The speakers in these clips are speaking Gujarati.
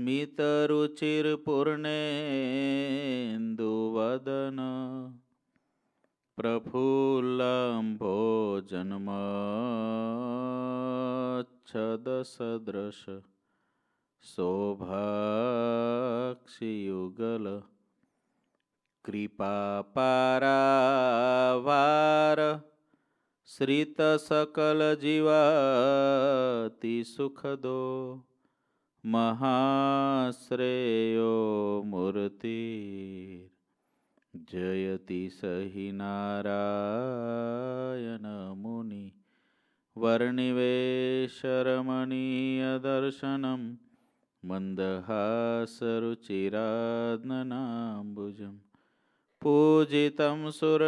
स्मितरुचिर्पूर्णेन्दुवदन प्रफुल्लम्भोजन्मच्छदसदृश शोभाक्षियुगल कृपापारावार श्रितसकलजीवाति सुखदो महाश्रेयो मूर्ति जयति सहि नारायण मुनि वर्णिवेशरमणीयदर्शनं मन्दहासरुचिरात्मनाम्बुजं पूजितं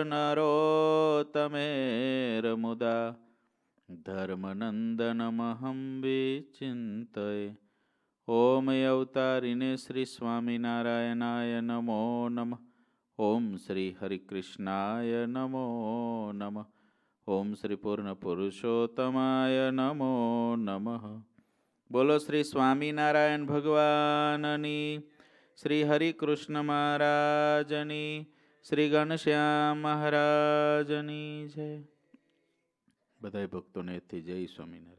सुरनरोत्तमेर्मुदा धर्मनन्दनमहं विचिन्तये। ओम अवतारिणे श्री स्वामिनारायणाय नमो नमः। ओम श्री हरिकृष्णाय नमो नमः। ओम श्री पूर्ण पुरुषोत्तमाय नमो नमः। बोलो श्री स्वामिनारायण भगवाननी, श्री हरिकृष्ण महाराजनी, श्री घनश्याम महाराजनी जय। बधाई भक्तों ने थी जय स्वामिनारायण।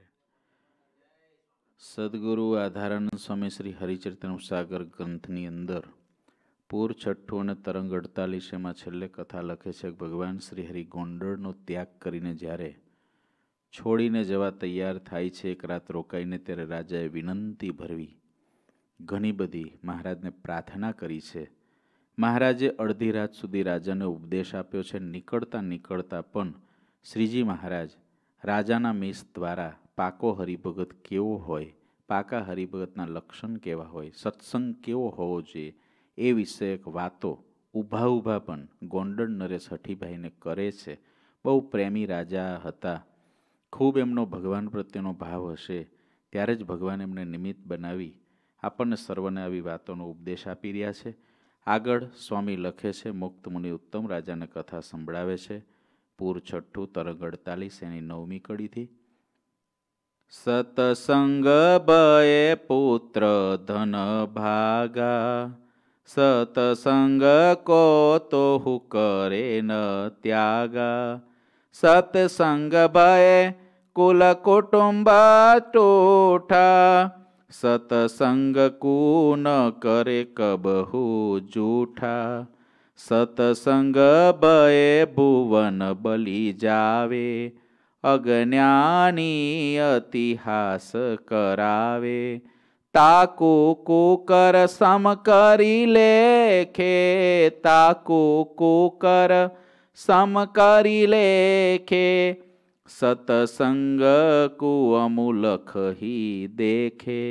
સદગુરુ આધારાનંદ સ્વામી શ્રી હરિચરિત્ર સાગર ગ્રંથની અંદર પૂર છઠ્ઠું અને તરંગ 48 છેલ્લે કથા લખે છે કે ભગવાન શ્રી હરિ ગોંડળનો ત્યાગ કરીને જ્યારે છોડીને જવા તૈયાર થાય છે, એક રાત રોકાઈને, ત્યારે રાજાએ વિનંતી ભરવી, ઘણી બધી મહારાજને પ્રાર્થના કરી છે. મહારાજે અડધી રાત સુધી રાજાને ઉપદેશ આપ્યો છે. નીકળતા નીકળતા પણ શ્રીજી મહારાજ રાજાના મિસ દ્વારા પાકો હરિભગત કેવો હોય, પાકા હરિભગતના લક્ષણ કેવા હોય, સત્સંગ કેવો હોવો જોઈએ, એ વિષયક વાતો ઊભા ઊભા પણ ગોંડલ નરેશ હઠીભાઈને કરે છે. બહુ પ્રેમી રાજા હતા, ખૂબ એમનો ભગવાન પ્રત્યેનો ભાવ હશે, ત્યારે જ ભગવાન એમને નિમિત્ત બનાવી આપણને સર્વને આવી વાતોનો ઉપદેશ આપી રહ્યા છે. આગળ સ્વામી લખે છે, મુક્ત મુનિ ઉત્તમ રાજાને કથા સંભળાવે છે. પૂર છઠ્ઠું તરંગ 48 એની 9મી કડીથી. સતસંગ બયે પુત્ર ધન ભાગા, સતસંગ કો તો હુ કરે ન ત્યાગા, સતસંગ ભયે કુલ કુટુંબ ટૂઠા, સતસંગ કુ ન કરે કબહુ જૂઠા, સતસંગ બયે ભુવન બલી જાવે, અજ્ઞાની અતિહાસ કરાવે, તાકુ કુકર સમ કરી લેખે, તાકુ કુકર સમ કરી લેખે, સતસંગ કુ અમૂલખ હી દેખે,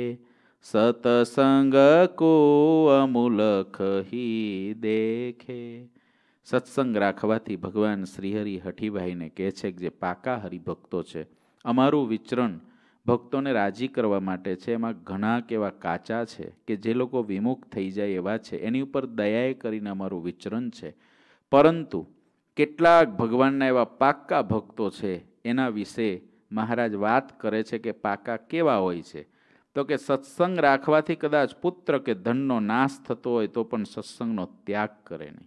સતસંગ કુ અમૂલખ હી દેખે. સત્સંગ રાખવાથી ભગવાન શ્રીહરિ હઠીભાઈને કહે છે કે જે પાકા હરિભક્તો છે, અમારું વિચરણ ભક્તોને રાજી કરવા માટે છે. એમાં ઘણા કેવા કાચા છે કે જે લોકો વિમુખ થઈ જાય એવા છે, એની ઉપર દયાએ કરીને અમારું વિચરણ છે. પરંતુ કેટલાક ભગવાનના એવા પાકા ભક્તો છે, એના વિશે મહારાજ વાત કરે છે કે પાકા કેવા હોય છે. તો કે સત્સંગ રાખવાથી કદાચ પુત્ર કે ધનનો નાશ થતો હોય તો પણ સત્સંગનો ત્યાગ કરે નહીં.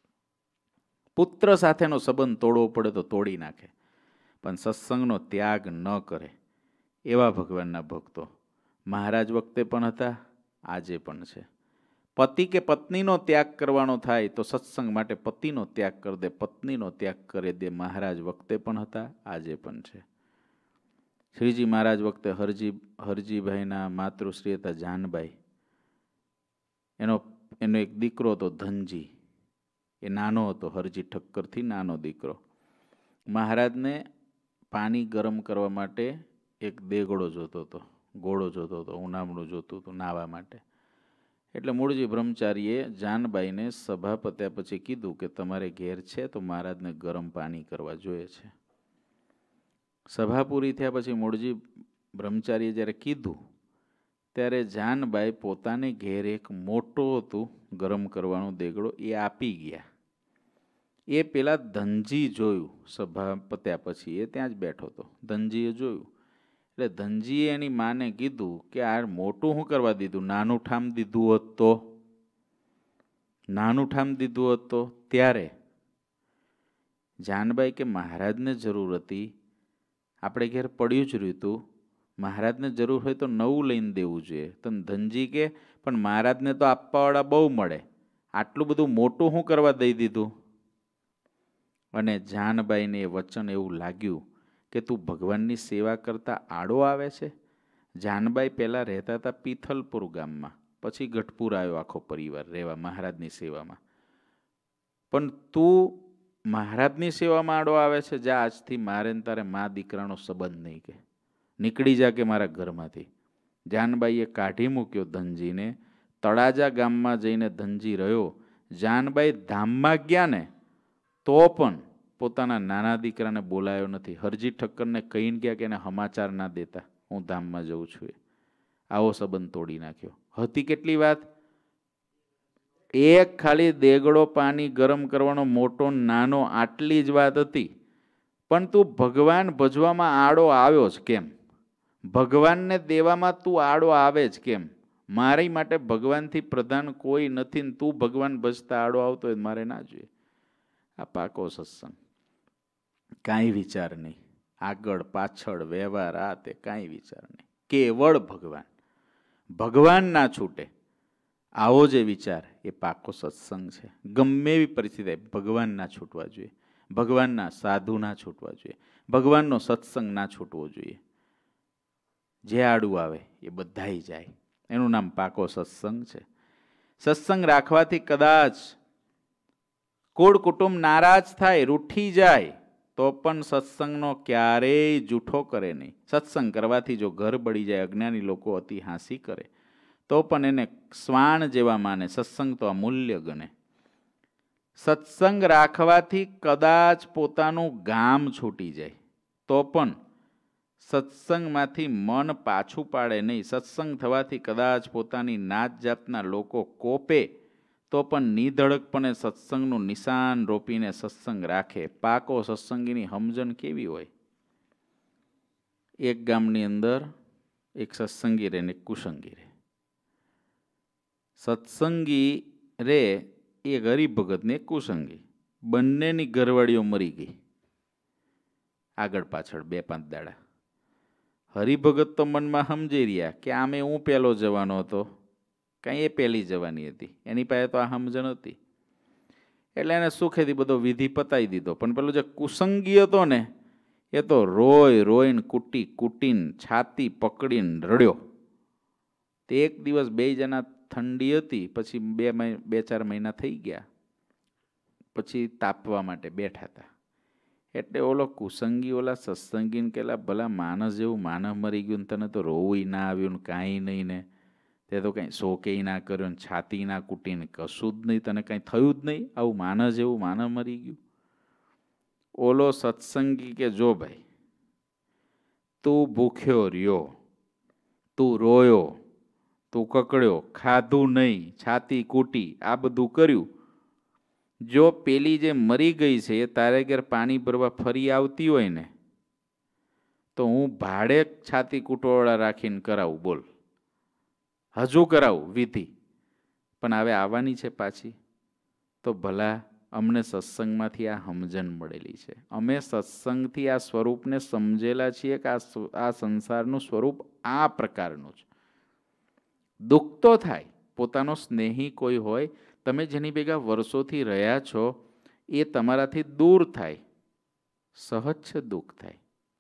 પુત્ર સાથેનો સંબંધ તોડવો પડે તો તોડી નાખે, પણ સત્સંગનો ત્યાગ ન કરે. એવા ભગવાનના ભક્તો મહારાજ વખતે પણ હતા, આજે પણ છે. પતિ કે પત્નીનો ત્યાગ કરવાનો થાય તો સત્સંગ માટે પતિનો ત્યાગ કરી દે, પત્નીનો ત્યાગ કરી દે. મહારાજ વખતે પણ હતા, આજે પણ છે. શ્રીજી મહારાજ વખતે હરજીભાઈના માતૃશ્રી હતા જાનબાઈ, એનો એક દીકરો હતો ધનજી. એ નાનો હતો, હરજી ઠક્કરથી નાનો દીકરો. મહારાજને પાણી ગરમ કરવા માટે એક દેગડો જોતો હતો, ઘોડો જોતો હતો, ઉનામણું જોતું હતું નાહવા માટે. એટલે મૂળજી બ્રહ્મચારીએ જાનબાઈને સભા પત્યા પછી કીધું કે તમારે ઘેર છે તો મહારાજને ગરમ પાણી કરવા જોઈએ છે. સભા પૂરી થયા પછી મૂળજી બ્રહ્મચારીએ જ્યારે કીધું ત્યારે જાનબાઈ પોતાને ઘેર એક મોટો હતું ગરમ કરવાનો દેગડો, એ આપી ગયા. એ પેલા ધનજી જોયું, સભા પત્યા પછી એ ત્યાં જ બેઠો હતો. ધનજીએ જોયું એટલે ધનજીએ એની માને કીધું કે આ મોટું શું કરવા દીધું, નાનું ઠામ દીધું હોત તો, નાનું ઠામ દીધું હોત તો. ત્યારે જાનબાઈ કે મહારાજને જરૂર હતી, આપણે ઘેર પડ્યું જ રહ્યું હતું, મહારાજને જરૂર હોય તો નવું લઈને દેવું જોઈએ. તો ધનજી કે પણ મહારાજને તો આપવાવાળા બહુ મળે, આટલું બધું મોટું શું કરવા દઈ દીધું. અને જાનબાઈને એ વચન એવું લાગ્યું કે તું ભગવાનની સેવા કરતા આડો આવે છે. જાનબાઈ પહેલાં રહેતા હતા પિથલપુર ગામમાં, પછી ગઢપુર આવ્યો આખો પરિવાર રહેવા મહારાજની સેવામાં. પણ તું મહારાજની સેવામાં આડો આવે છે, જા આજથી મારે ને તારે મા દીકરાનો સંબંધ નહીં, કે નીકળી જા કે મારા ઘરમાંથી. જાનબાઈએ કાઢી મૂક્યો ધનજીને. તળાજા ગામમાં જઈને ધનજી રહ્યો. જાનબાઈ ધામમાં ગયા ને તો પણ પોતાના નાના દીકરાને બોલાયો નથી. હરજી ઠક્કરને કહીને ગયા કે એને સમાચાર ના દેતા હું ધામમાં જઉં છું. આવો સંબંધ તોડી નાખ્યો. હતી કેટલી વાત, એક ખાલી દેગડો પાણી ગરમ કરવાનો મોટો નાનો આટલી જ વાત હતી. પણ તું ભગવાન ભજવામાં આડો આવ્યો જ કેમ, ભગવાનને દેવામાં તું આડો આવે જ કેમ. મારી માટે ભગવાનથી પ્રધાન કોઈ નથી ને તું ભગવાન ભજતા આડો આવતો હોય મારે ના જોઈએ. આ પાકો સત્સંગ. કાંઈ વિચાર નહીં, આગળ પાછળ વ્યવહાર આ તે કાંઈ વિચાર નહીં, કેવળ ભગવાન, ભગવાન ના છૂટે. આવો જે વિચાર એ પાકો સત્સંગ છે. ગમે એવી પરિસ્થિતિ ભગવાન ના છૂટવા જોઈએ, ભગવાનના સાધુ ના છૂટવા જોઈએ, ભગવાનનો સત્સંગ ના છૂટવો જોઈએ. જે આડું આવે એ બધાય જાય, એનું નામ પાકો સત્સંગ છે. સત્સંગ રાખવાથી કદાચ કુળ કુટુંબ નારાજ થાય, રૂઠી જાય, તો પણ સત્સંગનો ક્યારેય જૂઠો કરે નહીં. સત્સંગ કરવાથી જો ઘર બળી જાય, અજ્ઞાની લોકો અતિ હાંસી કરે, તો પણ એને શ્વાન જેવા માને, સત્સંગ તો અમૂલ્ય ગણે. સત્સંગ રાખવાથી કદાચ પોતાનું ગામ છૂટી જાય, તો પણ સત્સંગમાંથી મન પાછું પાડે નહીં. સત્સંગ થવાથી કદાચ પોતાની નાત જાતના લોકો કોપે, તો પણ નિધડકપણે સત્સંગનું નિશાન રોપીને સત્સંગ રાખે. પાકો સત્સંગીની સમજણ કેવી હોય. એક ગામની અંદર એક સત્સંગી રહે ને એક કુસંગી રહે. સત્સંગી રે એ હરિભગત ને કુસંગી, બંનેની ઘરવાળીઓ મરી ગઈ આગળ પાછળ 2-5 દાડા. હરિભગત તો મનમાં સમજી રહ્યા કે આમે હું પહેલો જવાનો હતો, કાંઈ એ પહેલી જવાની હતી, એની પાસે તો આ સમજણ હતી, એટલે એને સુખેથી બધો વિધિ પતાવી દીધો. પણ પેલો જે કુસંગી હતો ને એ તો રોય રોઈને કૂટીને છાતી પકડીને રડ્યો. તે એક દિવસ 2 જણા ઠંડી હતી, પછી 2-4 મહિના થઈ ગયા, પછી તાપવા માટે બેઠા હતા. એટલે ઓલો કુસંગી ઓલા સત્સંગીને કેલા ભલા માણસ જેવું માનવ મરી ગયું, તને તો રોવું ના આવ્યું ને કાંઈ નહીં, ને તે તો કંઈ શોકેય ના કર્યો ને છાતી ના કૂટીને કશું જ નહીં, તને કંઈ થયું જ નહીં, આવું માનસ જેવું માનવ મરી ગયું. ઓલો સત્સંગી કે જો ભાઈ, તું ભૂખ્યો રહ્યો, તું રોયો, તું કકડ્યો, ખાધું નહીં, છાતી કૂટી, આ બધું કર્યું, જો પેલી જે મરી ગઈ છે એ તારે ઘેર પાણી ભરવા ફરી આવતી હોય ને તો હું ભાડે છાતી કૂટવાળા રાખીને કરાવું. બોલ, હજુ કરાવું વિધિ, પણ હવે આવવાની છે પાછી. તો ભલા અમને સત્સંગમાંથી આ સમજણ મળેલી છે, અમે સત્સંગથી આ સ્વરૂપને સમજેલા છીએ કે આ સંસારનું સ્વરૂપ આ પ્રકારનું છે. દુઃખ તો થાય, પોતાનો સ્નેહી કોઈ હોય, તમે જેની ભેગા વર્ષોથી રહ્યા છો એ તમારાથી દૂર થાય, સહજ છે દુઃખ થાય.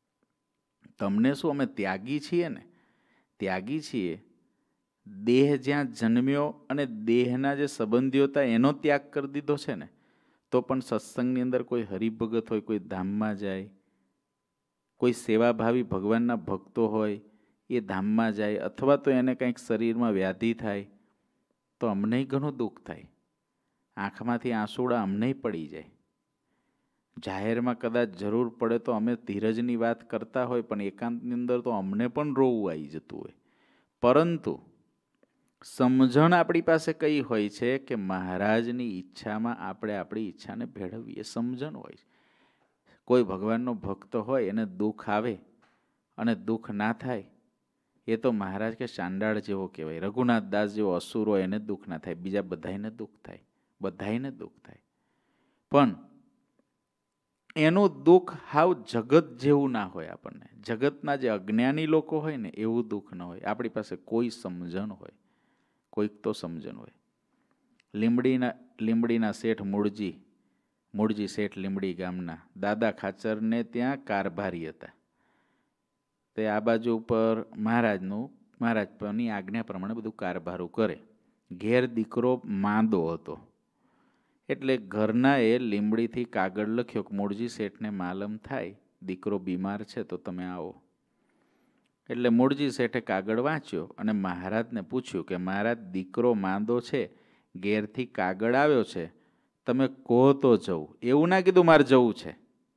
તમને શું, અમે ત્યાગી છીએ ને, ત્યાગી છીએ. દેહ જ્યાં જન્મ્યો અને દેહના જે સંબંધીઓ હતા એનો ત્યાગ કરી દીધો છે ને, તો પણ સત્સંગની અંદર કોઈ હરિભગત હોય, કોઈ ધામમાં જાય, કોઈ સેવાભાવી ભગવાનના ભક્તો હોય એ ધામમાં જાય, અથવા તો એને કંઈક શરીરમાં વ્યાધિ થાય તો અમને ઘણું દુઃખ થાય, આંખમાંથી આંસુડા અમને પડી જાય. જાહેરમાં કદાચ જરૂર પડે તો અમે ધીરજની વાત કરતા હોય, પણ એકાંતની અંદર તો અમને પણ રોવું આવી જતું હોય. પરંતુ સમજણ આપણી પાસે કઈ હોય છે કે મહારાજની ઈચ્છામાં આપણે આપણી ઈચ્છાને ભેળવીએ, સમજણ હોય. કોઈ ભગવાનનો ભક્ત હોય એને દુઃખ આવે અને દુઃખ ના થાય એ તો મહારાજ કે ચાંડાળ જેવો કહેવાય. રઘુનાથ દાસ જેવો અસુર હોય એને દુઃખ ના થાય, બીજા બધાને દુઃખ થાય, બધાને દુઃખ થાય. પણ એનું દુઃખ હાવ જગત જેવું ના હોય. આપણને જગતના જે અજ્ઞાની લોકો હોય ને એવું દુઃખ ન હોય. આપણી પાસે કોઈ સમજણ હોય, કોઈક તો સમજણ હોય. લીંબડીના શેઠ મૂળજી શેઠ લીંબડી ગામના દાદા ખાચરને ત્યાં કારભારી હતા. તે આ બાજુ ઉપર મહારાજ પરની આજ્ઞા પ્રમાણે બધું કારભારું કરે. ઘેર દીકરો માંદો હતો એટલે ઘરના એ લીંબડીથી કાગળ લખ્યો કે મૂળજી શેઠને માલમ થાય દીકરો બીમાર છે તો તમે આવો. એટલે મૂળજી શેઠે કાગળ વાંચ્યો અને મહારાજને પૂછ્યું કે મહારાજ દીકરો માંદો છે, ઘેરથી કાગળ આવ્યો છે, તમે કહો તો જવું. એવું ના કીધું મારે જવું છે,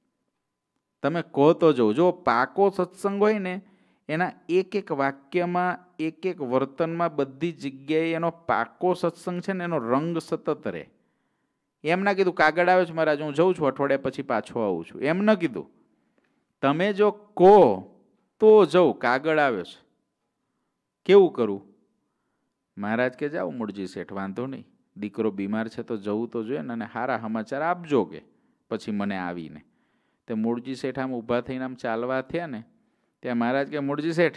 તમે કહો તો જવું. જો પાકો સત્સંગ હોય ને એના એક એક વાક્યમાં એક એક વર્તનમાં બધી જગ્યાએ એનો પાકો સત્સંગ છે ને એનો રંગ સતત રહે. એમ ના કીધું કાગળ આવે છે મહારાજ હું જઉં છું, અઠવાડિયા પછી પાછો આવું છું, એમ ન કીધું. તમે જો કહો તો જવું, કાગળ આવ્યો છે, કેવું કરું? મહારાજ કે જાઓ મૂળજી શેઠ, વાંધો નહીં, દીકરો બીમાર છે તો જવું તો જોઈએ ને, અને સારા સમાચાર આપજો કે પછી મને આવીને. તે મૂળજી શેઠ આમ ઊભા થઈને આમ ચાલવા થયા ને ત્યાં મહારાજ કે મૂળજી શેઠ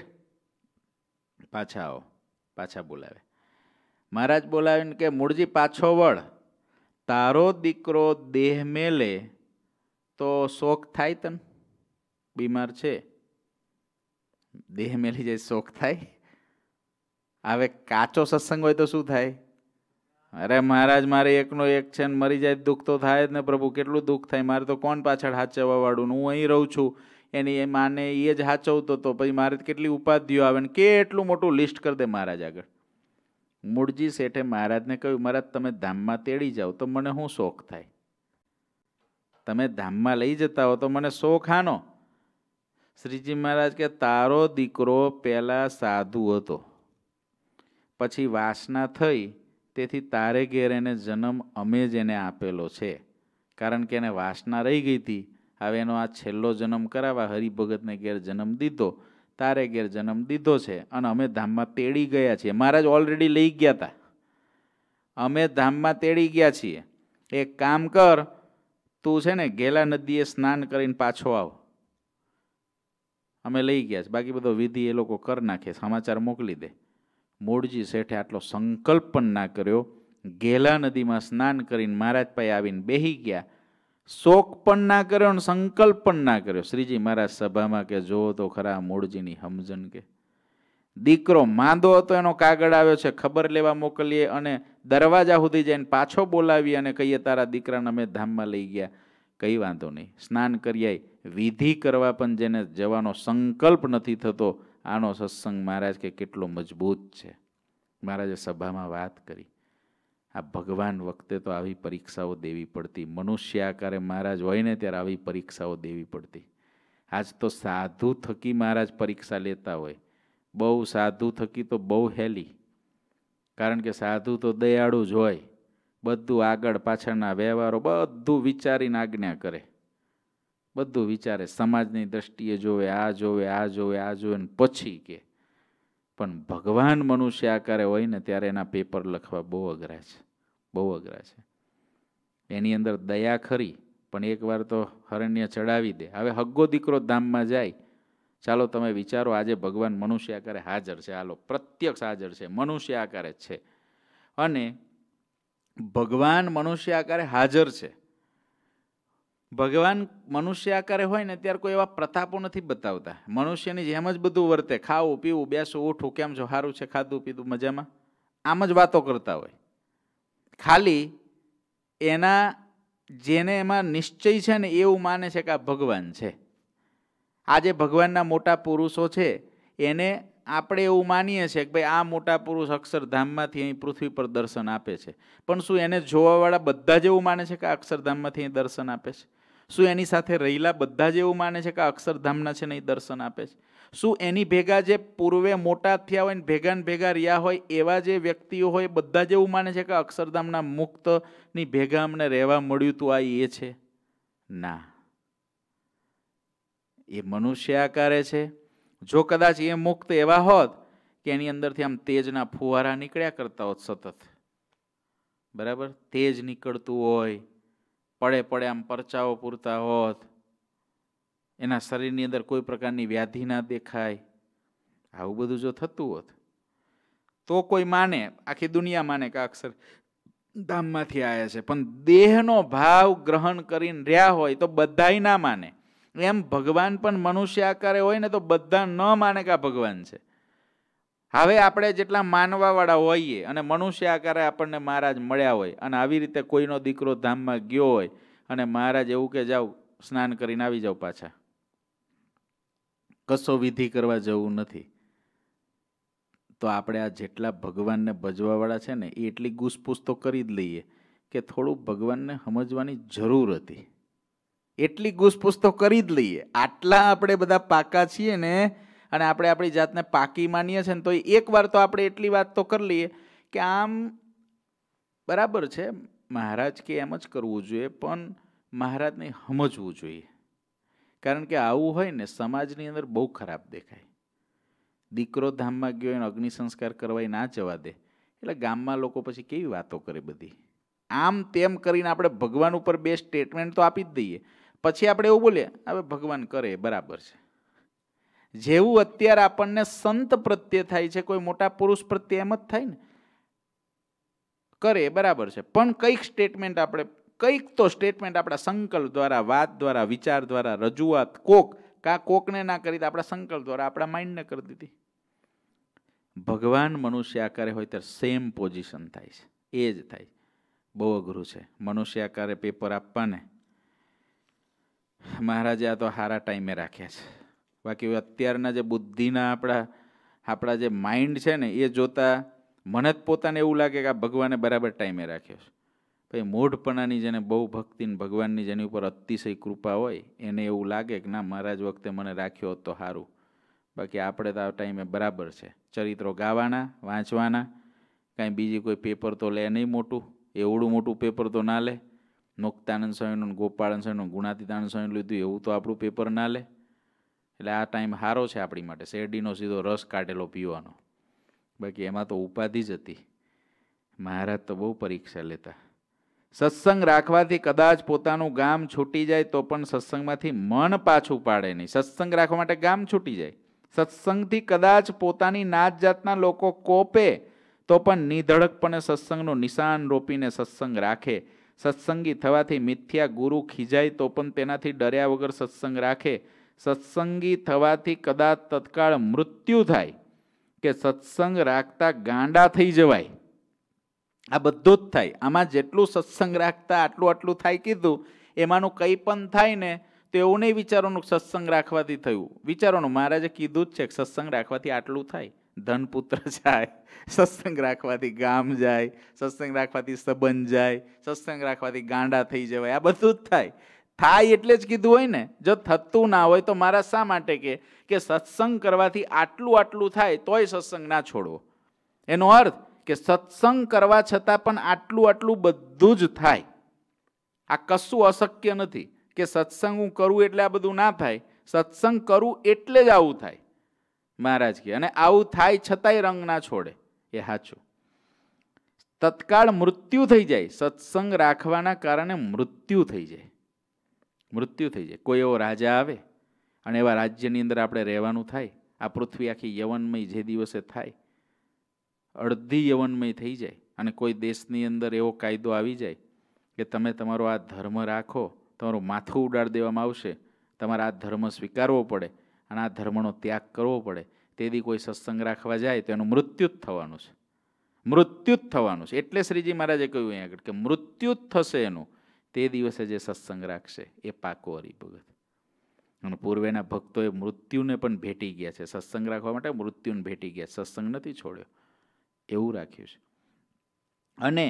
પાછા આવો. પાછા બોલાવે. મહારાજ બોલાવીને કે મૂળજી પાછો વળ, તારો દીકરો દેહ મેલે તો શોક થાય તને? બીમાર છે, દેહ મેલી જાય શોક થાય? હવે કાચો સત્સંગ હોય તો શું થાય? અરે મહારાજ મારે એકનો એક છે ને મરી જાય દુઃખ તો થાય જ ને પ્રભુ, કેટલું દુઃખ થાય, મારે તો કોણ પાછળ હાચવવા વાળું, હું અહીં રહું છું, એની એ માને એ જ હાચવતો તો પછી મારે કેટલી ઉપાધિઓ આવે ને કેટલું મોટું લિસ્ટ કરી દે મહારાજ આગળ. મૂળજી શેઠે મહારાજને કહ્યું મહારાજ તમે ધામમાં તેડી જાઓ તો મને શું શોખ થાય? તમે ધામમાં લઈ જતા હો તો મને શોખ આનો? શ્રીજી મહારાજ કે તારો દીકરો પહેલા સાધુ હતો, પછી વાસના થઈ તેથી તારે ઘેર એને જન્મ અમે જ એને આપેલો છે, કારણ કે એને વાસના રહી ગઈ હતી. હવે એનો આ છેલ્લો જન્મ કરાવવા હરિભગતને ઘેર જન્મ દીધો, તારે ઘેર જન્મ દીધો છે અને અમે ધામમાં તેડી ગયા છીએ. મહારાજ ઓલરેડી લઈ ગયા હતા, અમે ધામમાં તેડી ગયા છીએ. એક કામ કર, તું છે ને ગેલા નદીએ સ્નાન કરીને પાછો આવ, અમે લઈ ગયા છે, બાકી બધો વિધિ એ લોકો કરી નાખે, સમાચાર મોકલી દે. મૂળજી શેઠે આટલો સંકલ્પ પણ ના કર્યો, ગેલા નદીમાં સ્નાન કરીને મહારાજ પાસે આવીને બેહી ગયા, શોક પણ ના કર્યો અને સંકલ્પ પણ ના કર્યો. શ્રીજી મહારાજ સભામાં કે જો તો ખરા મૂળજીની સમજણ, કે દીકરો માંદો હતો એનો કાગળ આવ્યો છે, ખબર લેવા મોકલીએ અને દરવાજા સુધી જઈને પાછો બોલાવીએ અને કહીએ તારા દીકરાને અમે ધામમાં લઈ ગયા, કઈ વાંધો નહીં, સ્નાન કરી આય. વિધિ કરવા પણ જેને જવાનો સંકલ્પ નથી થતો, આનો સત્સંગ મહારાજ કે કેટલો મજબૂત છે. મહારાજે સભામાં વાત કરી. આ ભગવાન વખતે તો આવી પરીક્ષાઓ દેવી પડતી, મનુષ્ય આકારે મહારાજ હોય ને ત્યારે આવી પરીક્ષાઓ દેવી પડતી. આજ તો સાધુ થકી મહારાજ પરીક્ષા લેતા હોય, બહુ સાધુ થકી તો બહુ હેલી, કારણ કે સાધુ તો દયાળુ જ હોય, બધું આગળ પાછળના વ્યવહારો બધું વિચારીને આજ્ઞા કરે, બધું વિચારે, સમાજની દ્રષ્ટિએ જોવે, આ જોવે આ જોવે આ જોવે ને પછી કે. પણ ભગવાન મનુષ્ય આકારે હોય ને ત્યારે એના પેપર લખવા બહુ અઘરા છે, બહુ અઘરા છે. એની અંદર દયા ખરી, પણ એકવાર તો હરણ્ય ચડાવી દે. હવે હગ્ગો દીકરો ધામમાં જાય, ચાલો તમે વિચારો, આજે ભગવાન મનુષ્ય આકારે હાજર છે, હાલો પ્રત્યક્ષ હાજર છે, મનુષ્ય આકારે જ છે, અને ભગવાન મનુષ્ય આકારે હાજર છે. ભગવાન મનુષ્ય આકારે હોય ને ત્યારે કોઈ એવા પ્રતાપો નથી બતાવતા, મનુષ્યની જેમ જ બધું વર્તે, ખાવું પીવું બેસવું ઉઠવું, કેમ છો, સારું છે, ખાધું પીધું મજામાં, આમ જ વાતો કરતા હોય. ખાલી એના જેને એમાં નિશ્ચય છે ને એવું માને છે કે આ ભગવાન છે. આજે ભગવાનના મોટા પુરુષો છે એને આપણે એવું માનીએ છીએ કે ભાઈ આ મોટા પુરુષ અક્ષરધામમાંથી અહીં પૃથ્વી પર દર્શન આપે છે, પણ શું એને જોવાવાળા બધા જ એવું માને છે કે આ અક્ષરધામમાંથી અહીં દર્શન આપે છે? શું એની સાથે રહેલા બધા જ એવું માને છે કે આ અક્ષરધામના છે ને અહીં દર્શન આપે છે? શું એની ભેગા જે પૂર્વે મોટા થયા હોય ને ભેગા રહ્યા હોય એવા જે વ્યક્તિઓ હોય બધા જ એવું માને છે કે અક્ષરધામના મુક્તની ભેગા અમને રહેવા મળ્યું તું આ એ છે? ના, એ મનુષ્ય આકારે છે. જો કદાચ એ મુક્ત એવા હોત કે એની અંદરથી આમ તેજના ફુવારા નીકળ્યા કરતા હોત સતત, બરાબર, તેજ નીકળતું હોય, પડે પડે આમ પરચાઓ પૂરતા હોત, એના શરીરની અંદર કોઈ પ્રકારની વ્યાધિ ના દેખાય, આવું બધું જો થતું હોત તો કોઈ માને, આખી દુનિયા માને કે અક્ષર ધામમાંથી આવ્યા છે. પણ દેહનો ભાવ ગ્રહણ કરીને રહ્યા હોય તો બધાય ના માને. એમ ભગવાન પણ મનુષ્ય આકારે હોય ને તો બધા ન માને કે આ ભગવાન છે. હવે આપણે જેટલા માનવા વાળા હોઈએ અને મનુષ્ય આકારે આપણને મહારાજ મળ્યા હોય અને આવી રીતે કોઈનો દીકરો ધામમાં ગયો હોય અને મહારાજ એવું કે જાઓ સ્નાન કરીને આવી જાઓ પાછા, કશો વિધિ કરવા જવું નથી, તો આપણે આ જેટલા ભગવાનને ભજવા વાળા છે ને એ એટલી ઘૂસપૂસ તો કરી જ લઈએ કે થોડું ભગવાનને સમજવાની જરૂર હતી, એટલી ઘૂસપૂસ તો કરી જ લઈએ. આટલા આપણે બધા પાકા છીએ ને, અને આપણે આપણી જાતને પાકી માનીએ છીએ ને, તો એકવાર તો આપણે એટલી વાત તો કરી લઈએ કે આમ બરાબર છે, મહારાજ કે એમ જ કરવું જોઈએ, પણ મહારાજને સમજવું જોઈએ. કારણ કે આવું હોય ને સમાજની અંદર બહુ ખરાબ દેખાય. દીકરો ધામમાં ગયો એને અગ્નિ સંસ્કાર કરવા ના જવા દે એટલે ગામમાં લોકો પછી કેવી વાતો કરે બધી. આમ તેમ કરીને આપણે ભગવાન ઉપર બે સ્ટેટમેન્ટ તો આપી જ દઈએ, પછી આપણે એવું બોલીએ હવે ભગવાન કરે બરાબર છે. જેવું અત્યારે આપણને સંત પ્રત્યે થાય છે, કોઈ મોટા પુરુષ પ્રત્યે એમ જ થાય ને, કરે બરાબર છે, પણ કઈક સ્ટેટમેન્ટ આપણે, કઈક તો સ્ટેટમેન્ટ આપણા સંકલ્પ દ્વારા, વાત દ્વારા, વિચાર દ્વારા, રજૂઆત કોકને ના કરી આપણા સંકલ્પ દ્વારા આપણા માઇન્ડને કરી દીધી. ભગવાન મનુષ્ય આકારે હોય ત્યારે સેમ પોઝિશન થાય છે, એ જ થાય. બહુ અઘરું છે મનુષ્ય આકારે પેપર આપવાને. મહારાજે આ તો સારા ટાઈમે રાખ્યા છે. બાકી અત્યારના જે બુદ્ધિના આપણા જે માઇન્ડ છે ને એ જોતા મને જ પોતાને એવું લાગે કે આ ભગવાને બરાબર ટાઈમે રાખ્યો છે. પછી મૂઢપણાની જેને બહુ ભક્તિ ને ભગવાનની જેની ઉપર અતિશય કૃપા હોય એને એવું લાગે કે ના મહારાજ વખતે મને રાખ્યો હોત તો સારું. બાકી આપણે તો આ ટાઈમે બરાબર છે, ચરિત્રો ગાવાના, વાંચવાના, કાંઈ બીજી કોઈ પેપર તો લે નહીં મોટું, એવડું મોટું પેપર તો ના લે. મુક્તાનંદ સ્વામીનું, ગોપાળાનંદ સ્વામીનું, ગુણાતીતાનંદ સ્વામીનું લીધું એવું તો આપણું પેપર ના લે. એટલે આ ટાઈમ સારો છે આપણી માટે, શેરડીનો સીધો રસ કાઢેલો પીવાનો. બાકી એમાં તો ઉપાધિ જ હતી. મહારાજ તો બહુ પરીક્ષા લેતા. સત્સંગ રાખવાથી કદાચ પોતાનું ગામ છૂટી જાય તો પણ સત્સંગમાંથી મન પાછું પાડે નહીં. સત્સંગ રાખવા માટે ગામ છૂટી જાય, સત્સંગથી કદાચ પોતાની નાત જાતના લોકો કોપે તો પણ નિધડકપણે સત્સંગનું નિશાન રોપીને સત્સંગ રાખે. સત્સંગી થવાથી મિથ્યા ગુરુ ખીજાય તો પણ તેનાથી ડર્યા વગર સત્સંગ રાખે. સત્સંગી થવાથી કદાચ તત્કાળ મૃત્યુ થાય કે સત્સંગ રાખતા ગાંડા થઈ જવાય, આ બધું જ થાય. આમાં જેટલું સત્સંગ રાખતા આટલું થાય કીધું, એમાંનું કંઈ પણ થાય ને તો એવું નહીં વિચારવાનું સત્સંગ રાખવાથી થયું. વિચારવાનું મહારાજે કીધું જ છે કે સત્સંગ રાખવાથી આટલું થાય, ધન પુત્ર જાય, સત્સંગ રાખવાથી ગામ જાય, સત્સંગ રાખવાથી સંબંધ જાય, સત્સંગ રાખવાથી ગાંડા થઈ જવાય, આ બધું જ થાય. થાય એટલે જ કીધું હોય ને. જો થતું ના હોય તો મારા શા માટે કે સત્સંગ કરવાથી આટલું થાય તોય સત્સંગ ના છોડવો. એનો અર્થ કે સત્સંગ કરવા છતાં પણ આટલું બધું જ થાય. આ કશું અશક્ય નથી કે સત્સંગ હું કરું એટલે આ બધું ના થાય, સત્સંગ કરું એટલે જ આવું થાય મહારાજ કે. અને આવું થાય છતાંય રંગ ના છોડે, એ સાચું. તત્કાળ મૃત્યુ થઈ જાય, સત્સંગ રાખવાના કારણે મૃત્યુ થઈ જાય. કોઈ એવો રાજા આવે અને એવા રાજ્યની અંદર આપણે રહેવાનું થાય, આ પૃથ્વી આખી યવનમય જે દિવસે થાય, અડધી યવનમય થઈ જાય, અને કોઈ દેશની અંદર એવો કાયદો આવી જાય કે તમે તમારો આ ધર્મ રાખો, તમારું માથું ઉડાડી દેવામાં આવશે, તમારે આ ધર્મ સ્વીકારવો પડે અને આ ધર્મનો ત્યાગ કરવો પડે, તેથી કોઈ સત્સંગ રાખવા જાય તો એનું મૃત્યુ જ થવાનું છે. મૃત્યુ જ થવાનું છે. એટલે શ્રીજી મહારાજે કહ્યું અહીંયા આગળ કે મૃત્યુ જ થશે એનું, તે દિવસે જે સત્સંગ રાખશે એ પાકો હરિભગત. અને પૂર્વેના ભક્તોએ મૃત્યુને પણ ભેટી ગયા છે, સત્સંગ રાખવા માટે મૃત્યુને ભેટી ગયા, સત્સંગ નથી છોડ્યો, એવું રાખ્યું છે. અને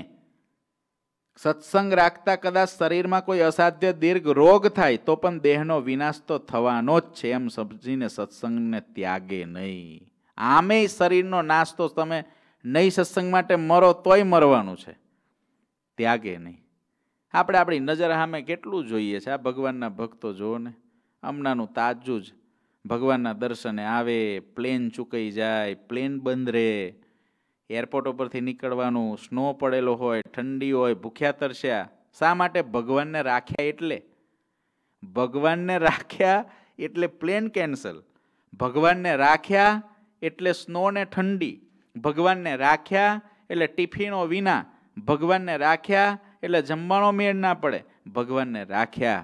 સત્સંગ રાખતા કદાચ શરીરમાં કોઈ અસાધ્ય દીર્ઘ રોગ થાય તો પણ દેહનો વિનાશ તો થવાનો જ છે એમ સમજીને સત્સંગને ત્યાગે નહીં. આમેય શરીરનો નાશ તો તમે નહીં સત્સંગ માટે મરો તોય મરવાનું છે, ત્યાગે નહીં. આપણે આપણી નજર સામે કેટલું જોઈએ છે. આ ભગવાનના ભક્તો જુઓ ને, હમણાંનું તાજું જ ભગવાનના દર્શને આવે, પ્લેન ચૂકાઈ જાય, પ્લેન બંધ રહે, એરપોર્ટ ઉપરથી નીકળવાનું, સ્નો પડેલો હોય, ઠંડી હોય, ભૂખ્યા તરસ્યા. શા માટે? ભગવાનને રાખ્યા એટલે. ભગવાનને રાખ્યા એટલે પ્લેન કેન્સલ, ભગવાનને રાખ્યા એટલે સ્નો ને ઠંડી, ભગવાનને રાખ્યા એટલે ટિફિનો વિના, ભગવાનને રાખ્યા એટલે જમવાનો મેળ ના પડે, ભગવાનને રાખ્યા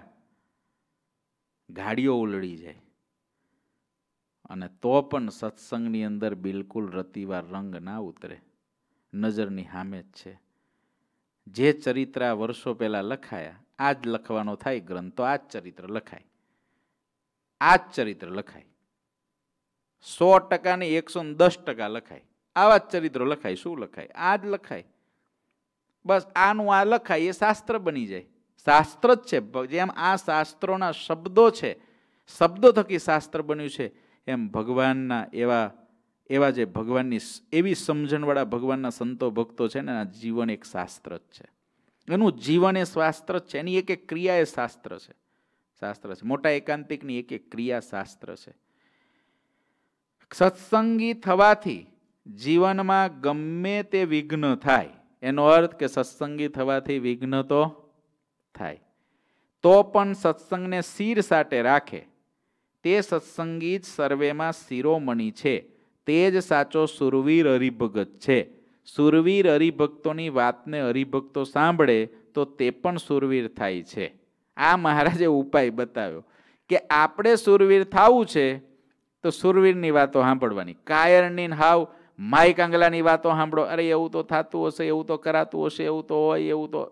ગાડીઓ ઉલડી જાય. અને તો પણ સત્સંગની અંદર બિલકુલ રતિવાર રંગ ના ઉતરે, નજરની સામે જ છે. જે ચરિત્ર વર્ષો પહેલા લખાયા, આ જ લખવાનો થાય ગ્રંથ તો આ જ ચરિત્ર લખાય, આ જ ચરિત્ર લખાય. 100% ની 110% લખાય. આવા જ ચરિત્રો લખાય. શું લખાય? આ જ લખાય. બસ આનું આ લખાય એ શાસ્ત્ર બની જાય. શાસ્ત્ર જ છે. જેમ આ શાસ્ત્રોના શબ્દો છે, શબ્દો થકી શાસ્ત્ર બન્યું છે, એમ ભગવાનના એવા જે ભગવાનની એવી સમજણવાળા ભગવાનના સંતો ભક્તો છે ને, એના જીવન એક શાસ્ત્ર જ છે. એનું જીવન એ શાસ્ત્ર જ છે. એની એક એક ક્રિયા એ શાસ્ત્ર છે. શાસ્ત્ર છે. મોટા એકાંતિકની એક એક ક્રિયા શાસ્ત્ર છે. સત્સંગી થવાથી જીવનમાં ગમે તે વિઘ્ન થાય, એનો અર્થ કે સત્સંગી થવાથી વિઘ્ન તો થાય, તો પણ સત્સંગને શિર સાટે રાખે તે સત્સંગી જ સર્વેમાં શિરોમણી છે. તે જ સાચો સુરવીર હરિભગત છે. સુરવીર હરિભક્તોની વાતને હરિભક્તો સાંભળે તો તે પણ સુરવીર થાય છે. આ મહારાજે ઉપાય બતાવ્યો કે આપણે સુરવીર થવું છે તો સુરવીરની વાતો સાંભળવાની. કાયરની હાવ માય કાંગલાની વાતો સાંભળો, અરે એવું તો થતું હશે, એવું તો કરાતું હશે, એવું તો હોય, એવું તો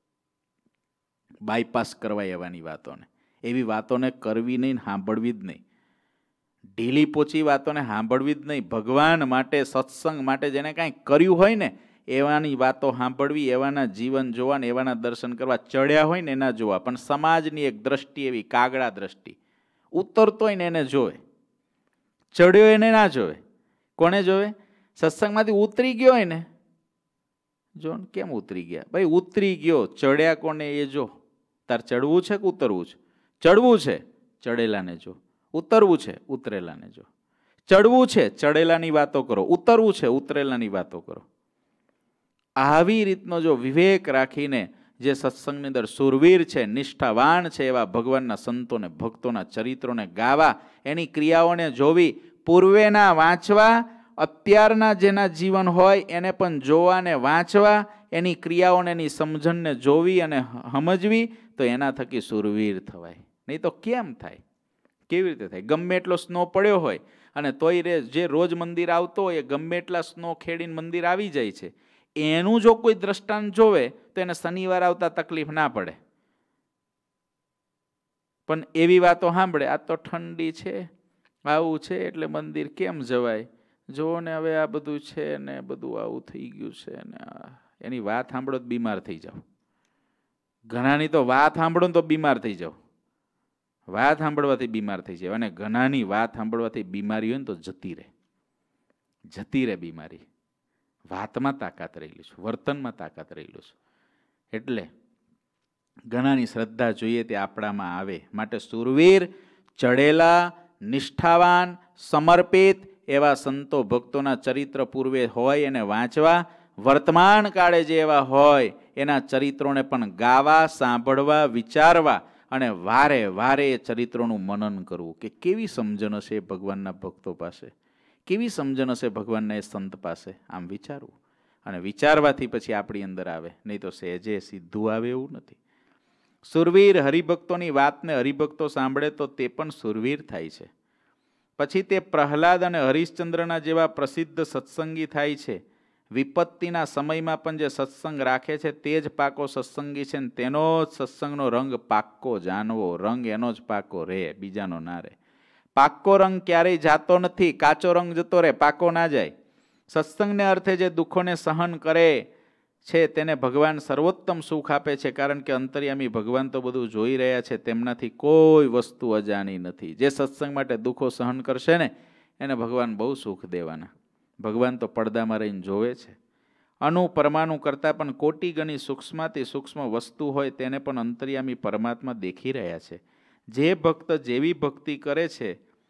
બાયપાસ કરવાય એવાની વાતોને. એવી વાતોને કરવી નહીં, સાંભળવી જ નહીં. ઢીલી પોચી વાતોને સાંભળવી જ નહીં. ભગવાન માટે, સત્સંગ માટે જેને કાંઈ કર્યું હોય ને એવાની વાતો સાંભળવી, એવાના જીવન જોવા ને એવાના દર્શન કરવા. ચડ્યા હોય ને એના જોવા, પણ સમાજની એક દ્રષ્ટિ એવી કાગડા દ્રષ્ટિ. ઉતરતો હોય ને એને જોવે, ચડ્યો એને ના જોવે. કોને જોવે? સત્સંગમાંથી ઉતરી ગયો હોય ને, જો કેમ ઉતરી ગયા ભાઈ, ઉતરી ગયો, ચડ્યા કોને એ જો. તાર ચડવું છે કે ઉતરવું છે? ચડવું છે, ચડેલાને જો. ઉતરવું છે, ઉતરેલાને જો. ચડવું છે, ચડેલાની વાતો કરો. ઉતરવું છે, ઉતરેલાની વાતો કરો. આવી રીતનો જો વિવેક રાખીને જે સત્સંગની અંદર સુરવીર છે, નિષ્ઠાવાન છે, એવા ભગવાનના સંતોને ભક્તોના ચરિત્રોને ગાવા, એની ક્રિયાઓને જોવી, પૂર્વેના વાંચવા, અત્યારના જેના જીવન હોય એને પણ જોવા ને વાંચવા, એની ક્રિયાઓને એની સમજણને જોવી અને સમજવી, તો એના થકી સુરવીર થવાય. નહીં તો કેમ થાય? કેવી રીતે થાય? ગમે એટલો સ્નો પડ્યો હોય અને તોય જે રોજ મંદિર આવતો હોય એ ગમે એટલા સ્નો ખેડીને મંદિર આવી જાય છે. એનું જો કોઈ દ્રષ્ટાંત જોવે તો એને શનિવાર આવતા તકલીફ ના પડે. પણ એવી વાતો સાંભળે, આ તો ઠંડી છે, આવું છે, એટલે મંદિર કેમ જવાય? જો ને હવે આ બધું છે ને બધું આવું થઈ ગયું છે ને, એની વાત સાંભળો તો બીમાર થઈ જાવ. ઘણાની તો વાત સાંભળો તો બીમાર થઈ જાવ. વાત સાંભળવાથી બીમાર થઈ જાય. અને ઘણાની વાત સાંભળવાથી બીમારી હોય ને તો જતી રહે. જતી રહે બીમારી. વાતમાં તાકાત રહેલી છે, વર્તનમાં તાકાત રહેલું છે. એટલે ઘણાની શ્રદ્ધા જોઈએ તે આપણામાં આવે. માટે સુરવીર, ચડેલા, નિષ્ઠાવાન, સમર્પિત એવા સંતો ભક્તોના ચરિત્ર પૂર્વે હોય એને વાંચવા, વર્તમાન કાળે જે એવા હોય એના ચરિત્રોને પણ ગાવા, સાંભળવા, વિચારવા અને વારે વારે એ ચરિત્રોનું મનન કરવું કે કેવી સમજણ હશે ભગવાનના ભક્તો પાસે, કેવી સમજણ હશે ભગવાનના એ સંત પાસે. આમ વિચારવું અને વિચારવાથી પછી આપણી અંદર આવે, નહીં તો સહેજે સીધું આવે એવું નથી. સુરવીર હરિભક્તોની વાતને હરિભક્તો સાંભળે તો તે પણ સુરવીર થાય છે. પછી તે પ્રહલાદ અને હરિશ્ચંદ્રના જેવા પ્રસિદ્ધ સત્સંગી થાય છે. વિપત્તિના સમયમાં પણ જે સત્સંગ રાખે છે તે જ પાકો સત્સંગી છે. તેનો જ સત્સંગનો રંગ પાક્કો જાણવો. રંગ એનો જ પાકો રહે, બીજાનો ના રહે. પાક્કો રંગ ક્યારેય જાતો નથી. કાચો રંગ જતો રહે, પાકો ના જાય. સત્સંગને અર્થે જે દુઃખોને સહન કરે છે તેને ભગવાન સર્વોત્તમ સુખ આપે છે. કારણ કે અંતર્યામી ભગવાન તો બધું જોઈ રહ્યા છે, તેમનાથી કોઈ વસ્તુ અજાણી નથી. જે સત્સંગ માટે દુઃખો સહન કરશે ને એને ભગવાન બહુ સુખ દેવાના. ભગવાન તો પડદામાં રહીને જોવે છે. અણુ પરમાણુ કરતાં પણ કોટી ગણી સૂક્ષ્માથી સૂક્ષ્મ વસ્તુ હોય તેને પણ અંતર્યામી પરમાત્મા દેખી રહ્યા છે. જે ભક્ત જેવી ભક્તિ કરે છે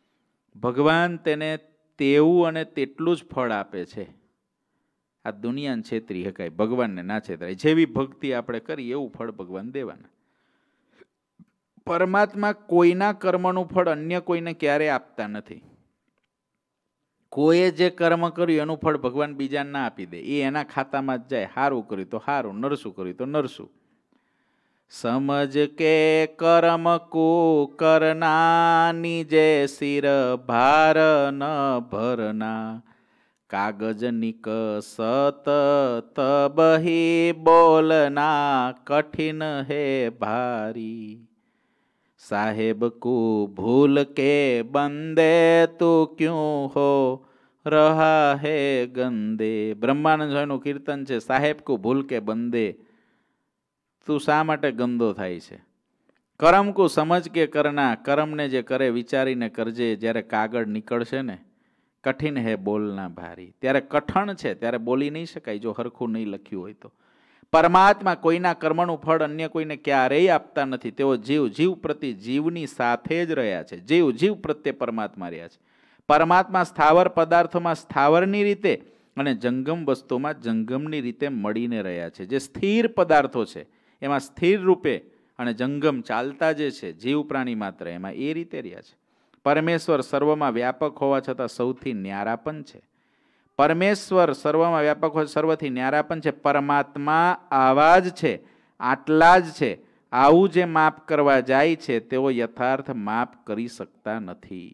ભગવાન તેને તેવું અને તેટલું જ ફળ આપે છે. આ દુનિયાને છેતરી શકાય, ભગવાનને ના છેતરાય. જેવી ભક્તિ આપણે કરીએ એવું ફળ ભગવાન દેવાના. પરમાત્મા કોઈના કર્મનું ફળ અન્ય કોઈને ક્યારેય આપતા નથી. કોઈએ જે કર્મ કર્યું એનું ફળ ભગવાન બીજાને ના આપી દે, એ એના ખાતામાં જ જાય. સારું કર્યું તો સારું, નરસું કર્યું તો નરસું. સમજ કે કર્મ કુકરના નિજે સિર ભાર ન ભરના કાગજ નિકસત તબહી બોલના કઠિન હે ભારી સાહેબ કુ ભૂલ કે બંદે તું ક્યું હો રહા હે ગંદે. બ્રહ્માનંદ સ્વામીનું કીર્તન છે, સાહેબ કુ ભૂલ કે બંદે, તું શા માટે ગંદો થાય છે. કરમ કો સમજ કે કરના, કર્મને જે કરે વિચારીને કરજે. જ્યારે કાગળ નીકળશે ને, કઠિન હે બોલના ભારી, ત્યારે કઠણ છે, ત્યારે બોલી નહીં શકાય જો હરખું નહીં લખ્યું હોય તો. પરમાત્મા કોઈના કર્મનું ફળ અન્ય કોઈને ક્યારેય આપતા નથી. તેઓ જીવ પ્રતિ જીવની સાથે જ રહ્યા છે. જીવ પ્રત્યે પરમાત્મા રહ્યા છે. પરમાત્મા સ્થાવર પદાર્થોમાં સ્થાવરની રીતે અને જંગમ વસ્તુમાં જંગમની રીતે મળીને રહ્યા છે. જે સ્થિર પદાર્થો છે એમાં સ્થિર રૂપે અને જંગમ ચાલતા જે છે જીવ પ્રાણી માત્ર, એમાં એ રીતે રહ્યા છે. પરમેશ્વર સર્વમાં વ્યાપક હોવા છતાં સૌથી ન્યારા પણ છે. પરમેશ્વર સર્વમાં વ્યાપક હોય, સર્વથી ન્યારા પણ છે. પરમાત્મા આવા જ છે, આટલા જ છે. આવું જે માપ કરવા જાય છે તેઓ યથાર્થ માપ કરી શકતા નથી.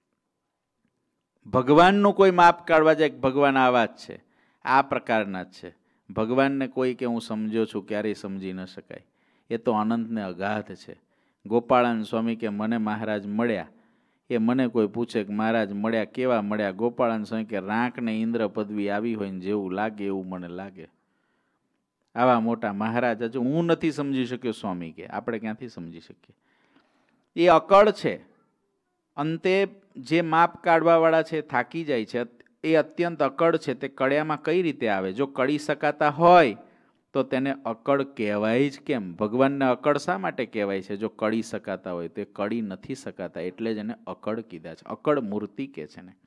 ભગવાનનું કોઈ માપ કાઢવા જાય, ભગવાન આવા જ છે, આ પ્રકારના જ છે. ભગવાનને કોઈ કે હું સમજ્યો છું ક્યારેય સમજી ન શકાય, એ તો અનંતને અગાધ છે. ગોપાળાનંદ સ્વામી કે મને મહારાજ મળ્યા, એ મને કોઈ પૂછે કે મહારાજ મળ્યા કેવા મળ્યા, ગોપાળાનંદ સ્વામી કે રાંકને ઇન્દ્ર પદવી આવી હોય ને જેવું લાગે એવું મને લાગે. આવા મોટા મહારાજ હજુ હું નથી સમજી શક્યો. સ્વામી કે આપણે ક્યાંથી સમજી શકીએ. એ અકળ છે. અંતે જે માપ કાઢવા વાળા છે થાકી જાય છે. એ અત્યંત અકળ છે. તે કળિયામાં કઈ રીતે આવે? જો કળી શકાતા હોય તો તેને અકળ કહેવાય જ કેમ? ભગવાનને અકળ શા માટે કહેવાય છે? જો કળી શકાતા હોય તો. એ કળી નથી શકાતા એટલે જ એને અકળ કીધા છે. અકળ મૂર્તિ કે છે ને.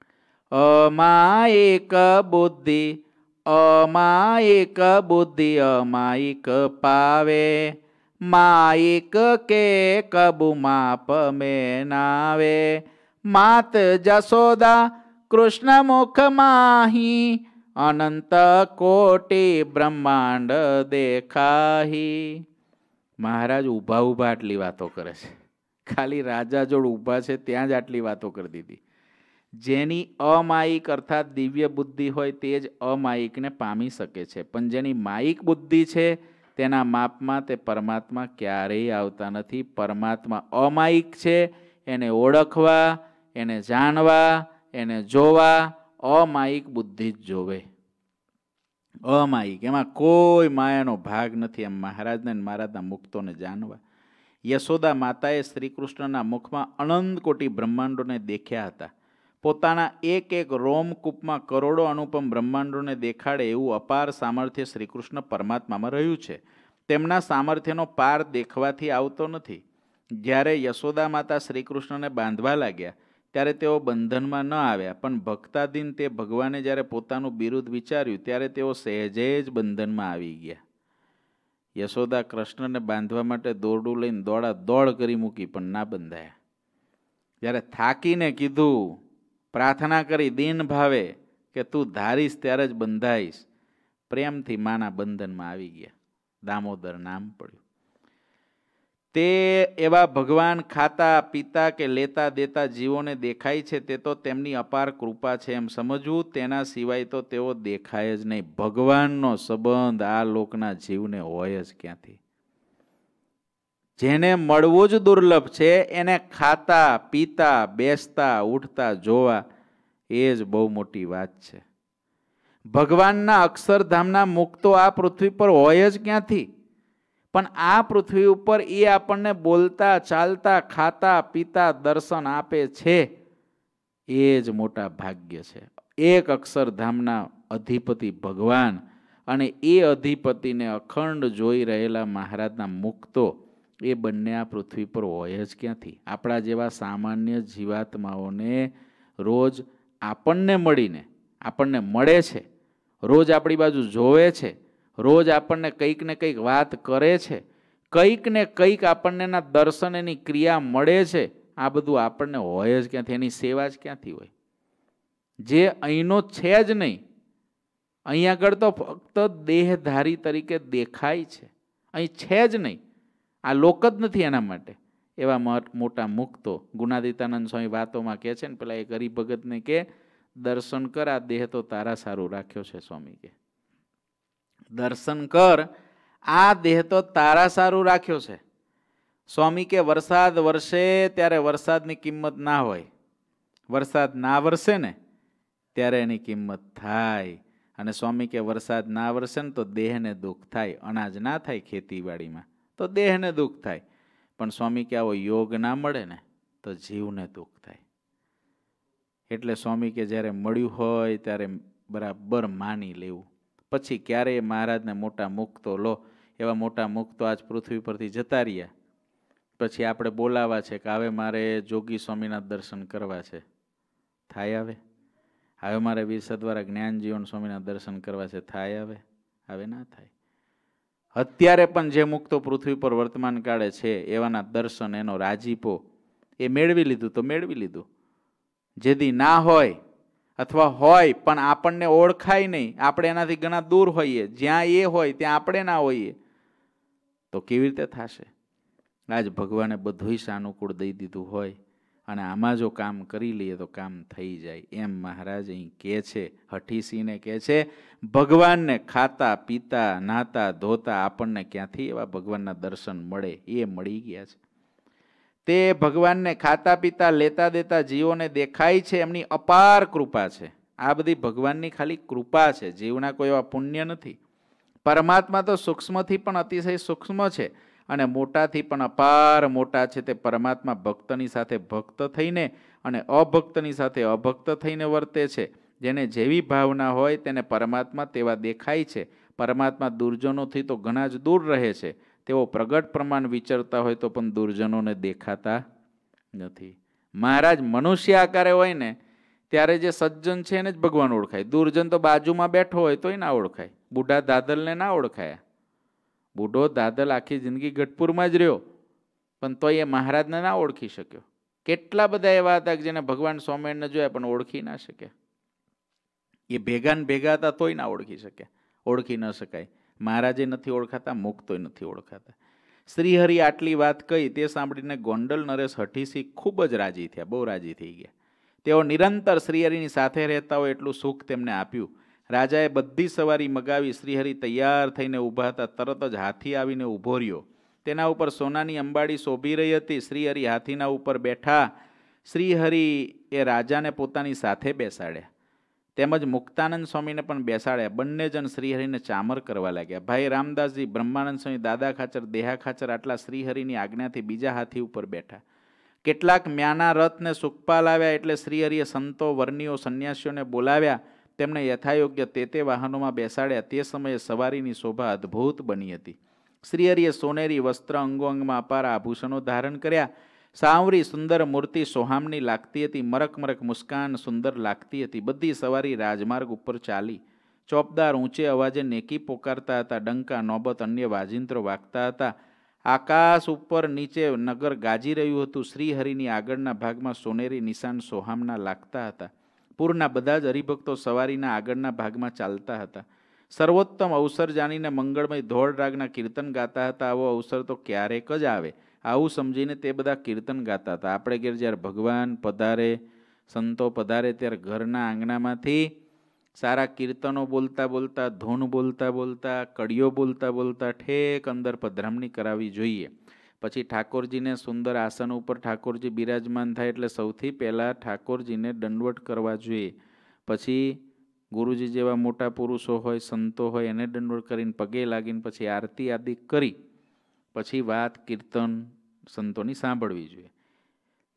અમાયિક બુદ્ધિ, અમાયિક બુદ્ધિ અમાયિક પાવે, માયિક કે કબુ માપ મેં નાવે, માત જશોદા કૃષ્ણ મુખ માહી, અનંત કોટી બ્રહ્માંડ દેખાહી. મહારાજ ઊભા ઊભા આટલી વાતો કરે છે. ખાલી રાજા જોડ ઊભા છે ત્યાં જ આટલી વાતો કરી દીધી. જેની અમાયિક અર્થાત દિવ્ય બુદ્ધિ હોય તે જ અમાયિકને પામી શકે છે. પણ જેની માયિક બુદ્ધિ છે તેના માપમાં તે પરમાત્મા ક્યારેય આવતા નથી. પરમાત્મા અમાયિક છે. એને ઓળખવા, એને જાણવા, એને જોવા અમાયિક બુદ્ધિ જ જોવે. અમાયિક, એમાં કોઈ માયાનો ભાગ નથી. એમ મહારાજને મહારાજના મુક્તોને જાણવા. યશોદા માતાએ શ્રી કૃષ્ણના મુખમાં અનંત કોટી બ્રહ્માંડોને દેખ્યા હતા. પોતાના એક એક રોમકૂપમાં કરોડો અનુપમ બ્રહ્માંડોને દેખાડે એવું અપાર સામર્થ્ય શ્રી કૃષ્ણ પરમાત્મામાં રહ્યું છે. તેમના સામર્થ્યનો પાર દેખવાથી આવતો નથી. જ્યારે યશોદા માતા શ્રી કૃષ્ણને બાંધવા લાગ્યા ત્યારે તેઓ બંધનમાં ન આવ્યા, પણ ભક્તાધીન તે ભગવાને જ્યારે પોતાનું બિરુદ વિચાર્યું ત્યારે તેઓ સહેજે જ બંધનમાં આવી ગયા. યશોદા કૃષ્ણને બાંધવા માટે દોરડું લઈને દોડા દોડ કરી મૂકી પણ ના બંધાયા. જ્યારે થાકીને કીધું, પ્રાર્થના કરી દીન ભાવે કે તું ધારીશ ત્યારે જ બંધાઈશ, પ્રેમથી માના બંધનમાં આવી ગયા. દામોદર નામ પડ્યું. તે એવા ભગવાન ખાતા પીતા કે લેતા દેતા જીવોને દેખાય છે તે તો તેમની અપાર કૃપા છે એમ સમજવું. તેના સિવાય તો તેઓ દેખાય જ નહીં. ભગવાનનો સંબંધ આ લોકના જીવને હોય જ ક્યાંથી? જેને મળવું જ દુર્લભ છે એને ખાતા પીતા બેસતા ઉઠતા જોવા એ જ બહુ મોટી વાત છે. ભગવાનના અક્ષરધામના મુક્તો આ પૃથ્વી પર હોય જ ક્યાંથી? પણ આ પૃથ્વી ઉપર એ આપણને બોલતા ચાલતા ખાતા પીતા દર્શન આપે છે એ જ મોટા ભાગ્ય છે. એક અક્ષરધામના અધિપતિ ભગવાન અને એ અધિપતિને અખંડ જોઈ રહેલા મહારાજના મુક્તો એ બંને આ પૃથ્વી પર હોય જ ક્યાંથી? આપણા જેવા સામાન્ય જીવાત્માઓને રોજ આપણને મળીને આપણને મળે છે, રોજ આપણી બાજુ જોવે છે, રોજ આપણને કંઈક ને કંઈક વાત કરે છે, કંઈક ને કંઈક આપણને એના દર્શન એની ક્રિયા મળે છે. આ બધું આપણને હોય જ ક્યાંથી? એની સેવા જ ક્યાંથી હોય? જે અહીંનો છે જ નહીં. અહીં આગળ તો ફક્ત દેહધારી તરીકે દેખાય છે, અહીં છે જ નહીં. આ લોક જ નથી એના માટે. એવા મોટા મુક્તો ગુણાદિતાનંદ સ્વામી વાતોમાં કહે છે ને, પેલા એક હરિભગતને કે દર્શન કર, આ દેહ તો તારા સારું રાખ્યો છે. સ્વામી કે દર્શન કર, આ દેહ તો તારા સારું રાખ્યો છે. સ્વામી કે વરસાદ વરસે ત્યારે વરસાદની કિંમત ના હોય, વરસાદ ના વરસે ને ત્યારે એની કિંમત થાય. અને સ્વામી કે વરસાદ ના વરસે ને તો દેહને દુઃખ થાય, અનાજ ના થાય ખેતીવાડીમાં તો દેહને દુઃખ થાય. પણ સ્વામી કે આવો યોગ ના મળે ને તો જીવને દુઃખ થાય. એટલે સ્વામી કે જ્યારે મળ્યું હોય ત્યારે બરાબર માની લેવું. પછી ક્યારેય મહારાજને મોટા મુક્તો લો, એવા મોટા મુક્તો આજ પૃથ્વી પરથી જતા રહ્યા. પછી આપણે બોલાવા છે કે હવે મારે જોગી સ્વામીના દર્શન કરવા છે, થાય આવે? હવે મારે વીર સદ્વારા જ્ઞાનજીવન સ્વામીના દર્શન કરવા છે, થાય આવે? હવે ના થાય. અત્યારે પણ જે મુક્તો પૃથ્વી પર વર્તમાન કાળે છે એવાના દર્શન, એનો રાજીપો એ મેળવી લીધું તો મેળવી લીધું. જેદી ના હોય અથવા હોય પણ આપણને ઓળખાય નહીં, આપણે એનાથી ઘણા દૂર હોઈએ, જ્યાં એ હોય ત્યાં આપણે ના હોઈએ, તો કેવી રીતે થશે? આજ ભગવાને બધું સાનુકૂળ દઈ દીધું હોય અને આમાં જો કામ કરી લઈએ તો કામ થઈ જાય. એમ મહારાજ અહીં કહે છે, હઠીસીને કહે છે, ભગવાનને ખાતા પીતા નાતા ધોતા આપણને ક્યાંથી એવા ભગવાનના દર્શન મળે? એ મળી ગયા છે. તે ભગવાનને ખાતા પીતા લેતા દેતા જીવોને દેખાય છે, એમની અપાર કૃપા છે. આ બધી ભગવાનની ખાલી કૃપા છે, જીવના કોઈ એવા પુણ્ય નથી. પરમાત્મા તો સૂક્ષ્મથી પણ અતિશય સૂક્ષ્મ છે અને મોટાથી પણ અપાર મોટા છે. તે પરમાત્મા ભક્તની સાથે ભક્ત થઈને અને અભક્તની સાથે અભક્ત થઈને વર્તે છે. જેને જેવી ભાવના હોય તેને પરમાત્મા તેવા દેખાય છે. પરમાત્મા દુર્જનોથી તો ઘણા જ દૂર રહે છે. તેઓ પ્રગટ પ્રમાણ વિચરતા હોય તો પણ દુર્જનોને દેખાતા નથી. મહારાજ મનુષ્ય આકારે હોય ને ત્યારે જે સજ્જન છે એને જ ભગવાન ઓળખાય. દુર્જન તો બાજુમાં બેઠો હોય તોય ના ઓળખાય. બુઢા દાદલને ના ઓળખાયા. બુઢો દાદલ આખી જિંદગી ગઢપુરમાં જ રહ્યો પણ તોય એ મહારાજને ના ઓળખી શક્યો. કેટલા બધા એવા હતા કે જેને ભગવાન સ્વામિનારાયણને જોયા પણ ઓળખી ના શક્યા. એ ભેગા ને ભેગા હતા તોય ના ઓળખી શક્યા. ઓળખી ન શકાય. મહારાજે નથી ઓળખાતા, મુક્તોય નથી ઓળખાતા. શ્રીહરિ આટલી વાત કહી તે સાંભળીને ગોંડલ નરેશ હઠીસી ખૂબ જ રાજી થયા, બહુ રાજી થઈ ગયા. તેઓ નિરંતર શ્રીહરિની સાથે રહેતા હોય એટલું સુખ તેમને આપ્યું. રાજાએ બધી સવારી મગાવી. શ્રીહરિ તૈયાર થઈને ઊભા હતા. તરત જ હાથી આવીને ઊભો રહ્યો. તેના ઉપર સોનાની અંબાડી શોભી રહી હતી. શ્રીહરિ હાથીના ઉપર બેઠા. શ્રીહરિ એ રાજાને પોતાની સાથે બેસાડ્યા, તેમજ મુક્તાનંદ સ્વામીને પણ બેસાડ્યા. બંને જણ શ્રીહરિને ચામર કરવા લાગ્યા. ભાઈ રામદાસજી, બ્રહ્માનંદ સ્વામી, દાદા ખાચર, દેહા ખાચર આટલા શ્રીહરિની આજ્ઞાથી બીજા હાથી ઉપર બેઠા. કેટલાક મ્યાના રથને સુખપાલ આવ્યા એટલે શ્રીહરિએ સંતો, વર્ણીઓ, સંન્યાસીઓને બોલાવ્યા. તેમને યથાયોગ્ય તે વાહનોમાં બેસાડ્યા. તે સમયે સવારીની શોભા અદ્ભુત બની હતી. શ્રીહરિએ સોનેરી વસ્ત્ર, અંગોઅંગમાં અપાર આભૂષણો ધારણ કર્યા. સાવરી સુંદર મૂર્તિ સોહામની લાગતી હતી. મરક મરક મુસ્કાન સુંદર લાગતી હતી. બધી સવારી રાજમાર્ગ ઉપર ચાલી. ચોપદાર ઊંચે અવાજે નેકી પોકારતા હતા. ડંકા, નોબત, અન્ય વાજિંત્રો વાગતા હતા. આકાશ ઉપર નીચે નગર ગાજી રહ્યું હતું. શ્રીહરિની આગળના ભાગમાં સોનેરી નિશાન સોહામના લાગતા હતા. પૂરના બધા જ હરિભક્તો સવારીના આગળના ભાગમાં ચાલતા હતા. સર્વોત્તમ અવસર જાણીને મંગળમય ધોળ રાગના કીર્તન ગાતા હતા. આવો અવસર તો ક્યારેક જ આવે, આવું સમજીને તે બધા કીર્તન ગાતા હતા. આપણે ઘેર જ્યારે ભગવાન પધારે, સંતો પધારે ત્યારે ઘરના આંગણામાંથી સારા કીર્તનો બોલતા બોલતા, ધૂન બોલતા બોલતા, કડીઓ બોલતા બોલતા ઠેક અંદર પધરામણી કરાવી જોઈએ. પછી ઠાકોરજીને સુંદર આસન ઉપર ઠાકોરજી બિરાજમાન થાય એટલે સૌથી પહેલાં ઠાકોરજીને દંડવટ કરવા જોઈએ. પછી ગુરુજી જેવા મોટા પુરુષો હોય, સંતો હોય એને દંડવટ કરીને પગે લાગીને પછી આરતી આદિ કરી પછી વાત કીર્તન સંતોની સાંભળવી જોઈએ.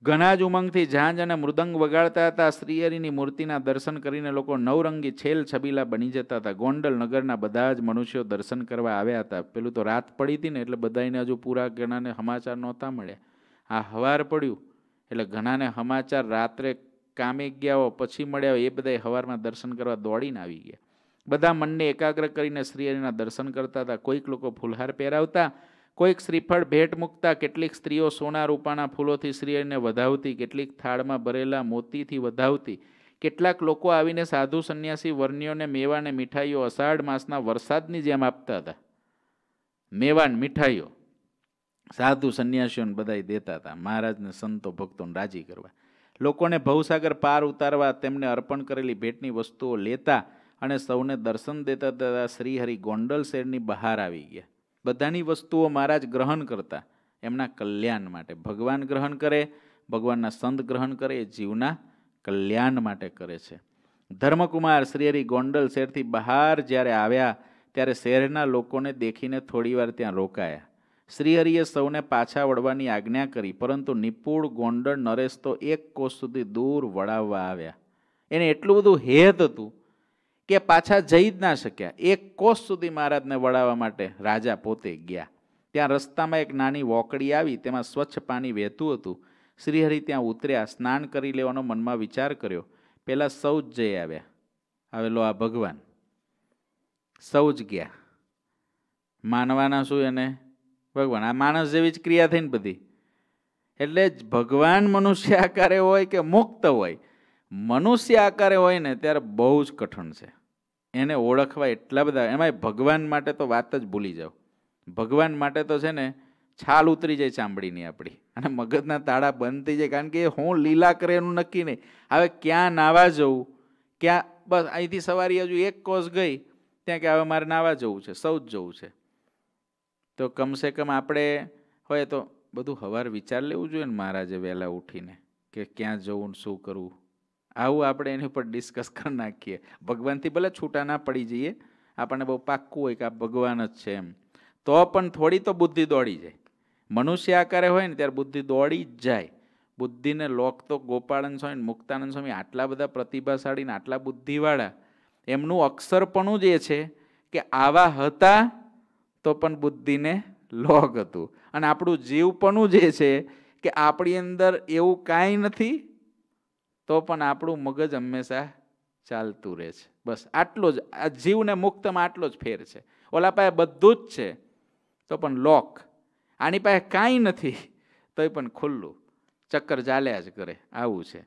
ઘણા જ ઉમંગથી ઝાંઝ અને મૃદંગ વગાડતા હતા. શ્રીહરિની મૂર્તિના દર્શન કરીને લોકો નવરંગી છેલ છબીલા બની જતા હતા. ગોંડલ નગરના બધા જ મનુષ્યો દર્શન કરવા આવ્યા હતા. પેલું તો રાત પડી હતી ને એટલે બધાને હજુ પૂરા ઘણાને સમાચાર નહોતા મળ્યા. આ હવાર પડ્યું એટલે ઘણાને સમાચાર રાત્રે કામે ગયા હો પછી મળ્યા હોય એ બધા હવારમાં દર્શન કરવા દોડીને આવી ગયા. બધા મનને એકાગ્ર કરીને શ્રીહરિના દર્શન કરતા હતા. કોઈક લોકો ફૂલહાર પહેરાવતા, કોઈક શ્રીફળ ભેટ મૂકતા, કેટલીક સ્ત્રીઓ સોના રૂપાના ફૂલોથી શ્રીહરિને વધાવતી, કેટલીક થાળમાં ભરેલા મોતીથી વધાવતી. કેટલાક લોકો આવીને સાધુ સંન્યાસી વર્ણિયોને મેવાને મીઠાઈઓ અષાઢ માસના વરસાદની જેમ આપતા હતા. મેવાન મીઠાઈઓ સાધુ સંન્યાસીઓને બધાય દેતા હતા, મહારાજને સંતો ભક્તોને રાજી કરવા. લોકોને ભવસાગર પાર ઉતારવા તેમને અર્પણ કરેલી ભેટની વસ્તુઓ લેતા અને સૌને દર્શન દેતા હતા. શ્રીહરિ ગોંડલ શહેરની બહાર આવી ગયા. બધાની વસ્તુઓ મહારાજ ગ્રહણ કરતા એમના કલ્યાણ માટે. ભગવાન ગ્રહણ કરે, ભગવાનના સંત ગ્રહણ કરે એ જીવના કલ્યાણ માટે કરે છે. ધર્મકુમાર શ્રીહરિ ગોંડલ શહેરથી બહાર જ્યારે આવ્યા ત્યારે શહેરના લોકોને દેખીને થોડીવાર ત્યાં રોકાયા. શ્રીહરિએ સૌને પાછા વળવાની આજ્ઞા કરી, પરંતુ નિપુણ ગોંડલ નરેશ તો 1 કોસ સુધી દૂર વળાવવા આવ્યા. એને એટલું બધું હેત હતું કે પાછા જઈ જ ના શક્યા. 1 કોસ સુધી મહારાજને વળાવવા માટે રાજા પોતે ગયા. ત્યાં રસ્તામાં એક નાની વોકડી આવી, તેમાં સ્વચ્છ પાણી વહેતું હતું. શ્રીહરિ ત્યાં ઉતર્યા, સ્નાન કરી લેવાનો મનમાં વિચાર કર્યો. પહેલાં સૌ જ જઈ આવ્યા. આવેલો આ ભગવાન સૌ જ ગયા. માનવાના શું એને ભગવાન, આ માણસ જેવી જ ક્રિયા થઈને બધી. એટલે જ ભગવાન મનુષ્ય આકારે હોય કે મુક્ત હોય, મનુષ્ય આકારે હોય ને ત્યારે બહુ જ કઠણ છે એને ઓળખવા. એટલા બધા એમાંય ભગવાન માટે તો વાત જ ભૂલી જાઓ. ભગવાન માટે તો છે ને છાલ ઉતરી જાય ચામડીની આપણી, અને મગજના તાળા બંધ થઈ જાય. કારણ કે હું લીલા કરે એનું નક્કી નહીં. હવે ક્યાં નાવા જવું, ક્યાં બસ અહીંથી સવારી હજુ 1 કોસ ગઈ ત્યાં કે હવે મારે નાવા જવું છે, સૌ જ જવું છે. તો કમસે કમ આપણે હોય તો બધું હવાર વિચાર લેવું જોઈએ ને મહારાજે વહેલા ઉઠીને કે ક્યાં જવું શું કરવું. આવું આપણે એની ઉપર ડિસ્કસ કરી નાખીએ. ભગવાનથી ભલે છૂટા ના પડી જઈએ, આપણને બહુ પાક્કું હોય કે આ ભગવાન જ છે એમ, તો પણ થોડી તો બુદ્ધિ દોડી જાય. મનુષ્ય આકારે હોય ને ત્યારે બુદ્ધિ દોડી જ જાય. બુદ્ધિને લોક તો ગોપાળન સ્વામી, મુક્તાનંદ સ્વામી આટલા બધા પ્રતિભાશાળી ને આટલા બુદ્ધિવાળા, એમનું અક્ષરપણું જ એ છે કે આવા હતા તો પણ બુદ્ધિને લોક હતું. અને આપણું જીવપણું જે છે કે આપણી અંદર એવું કાંઈ નથી તો પણ આપણું મગજ હંમેશા ચાલતું રહે છે. બસ આટલો જ આ જીવને મુક્તમાં આટલો જ ફેર છે. ઓલા પાસે બધું જ છે તો પણ લોક, આની પાસે કાંઈ નથી તોય પણ ખુલ્લું, ચક્કર ચાલ્યા જ કરે, આવું છે.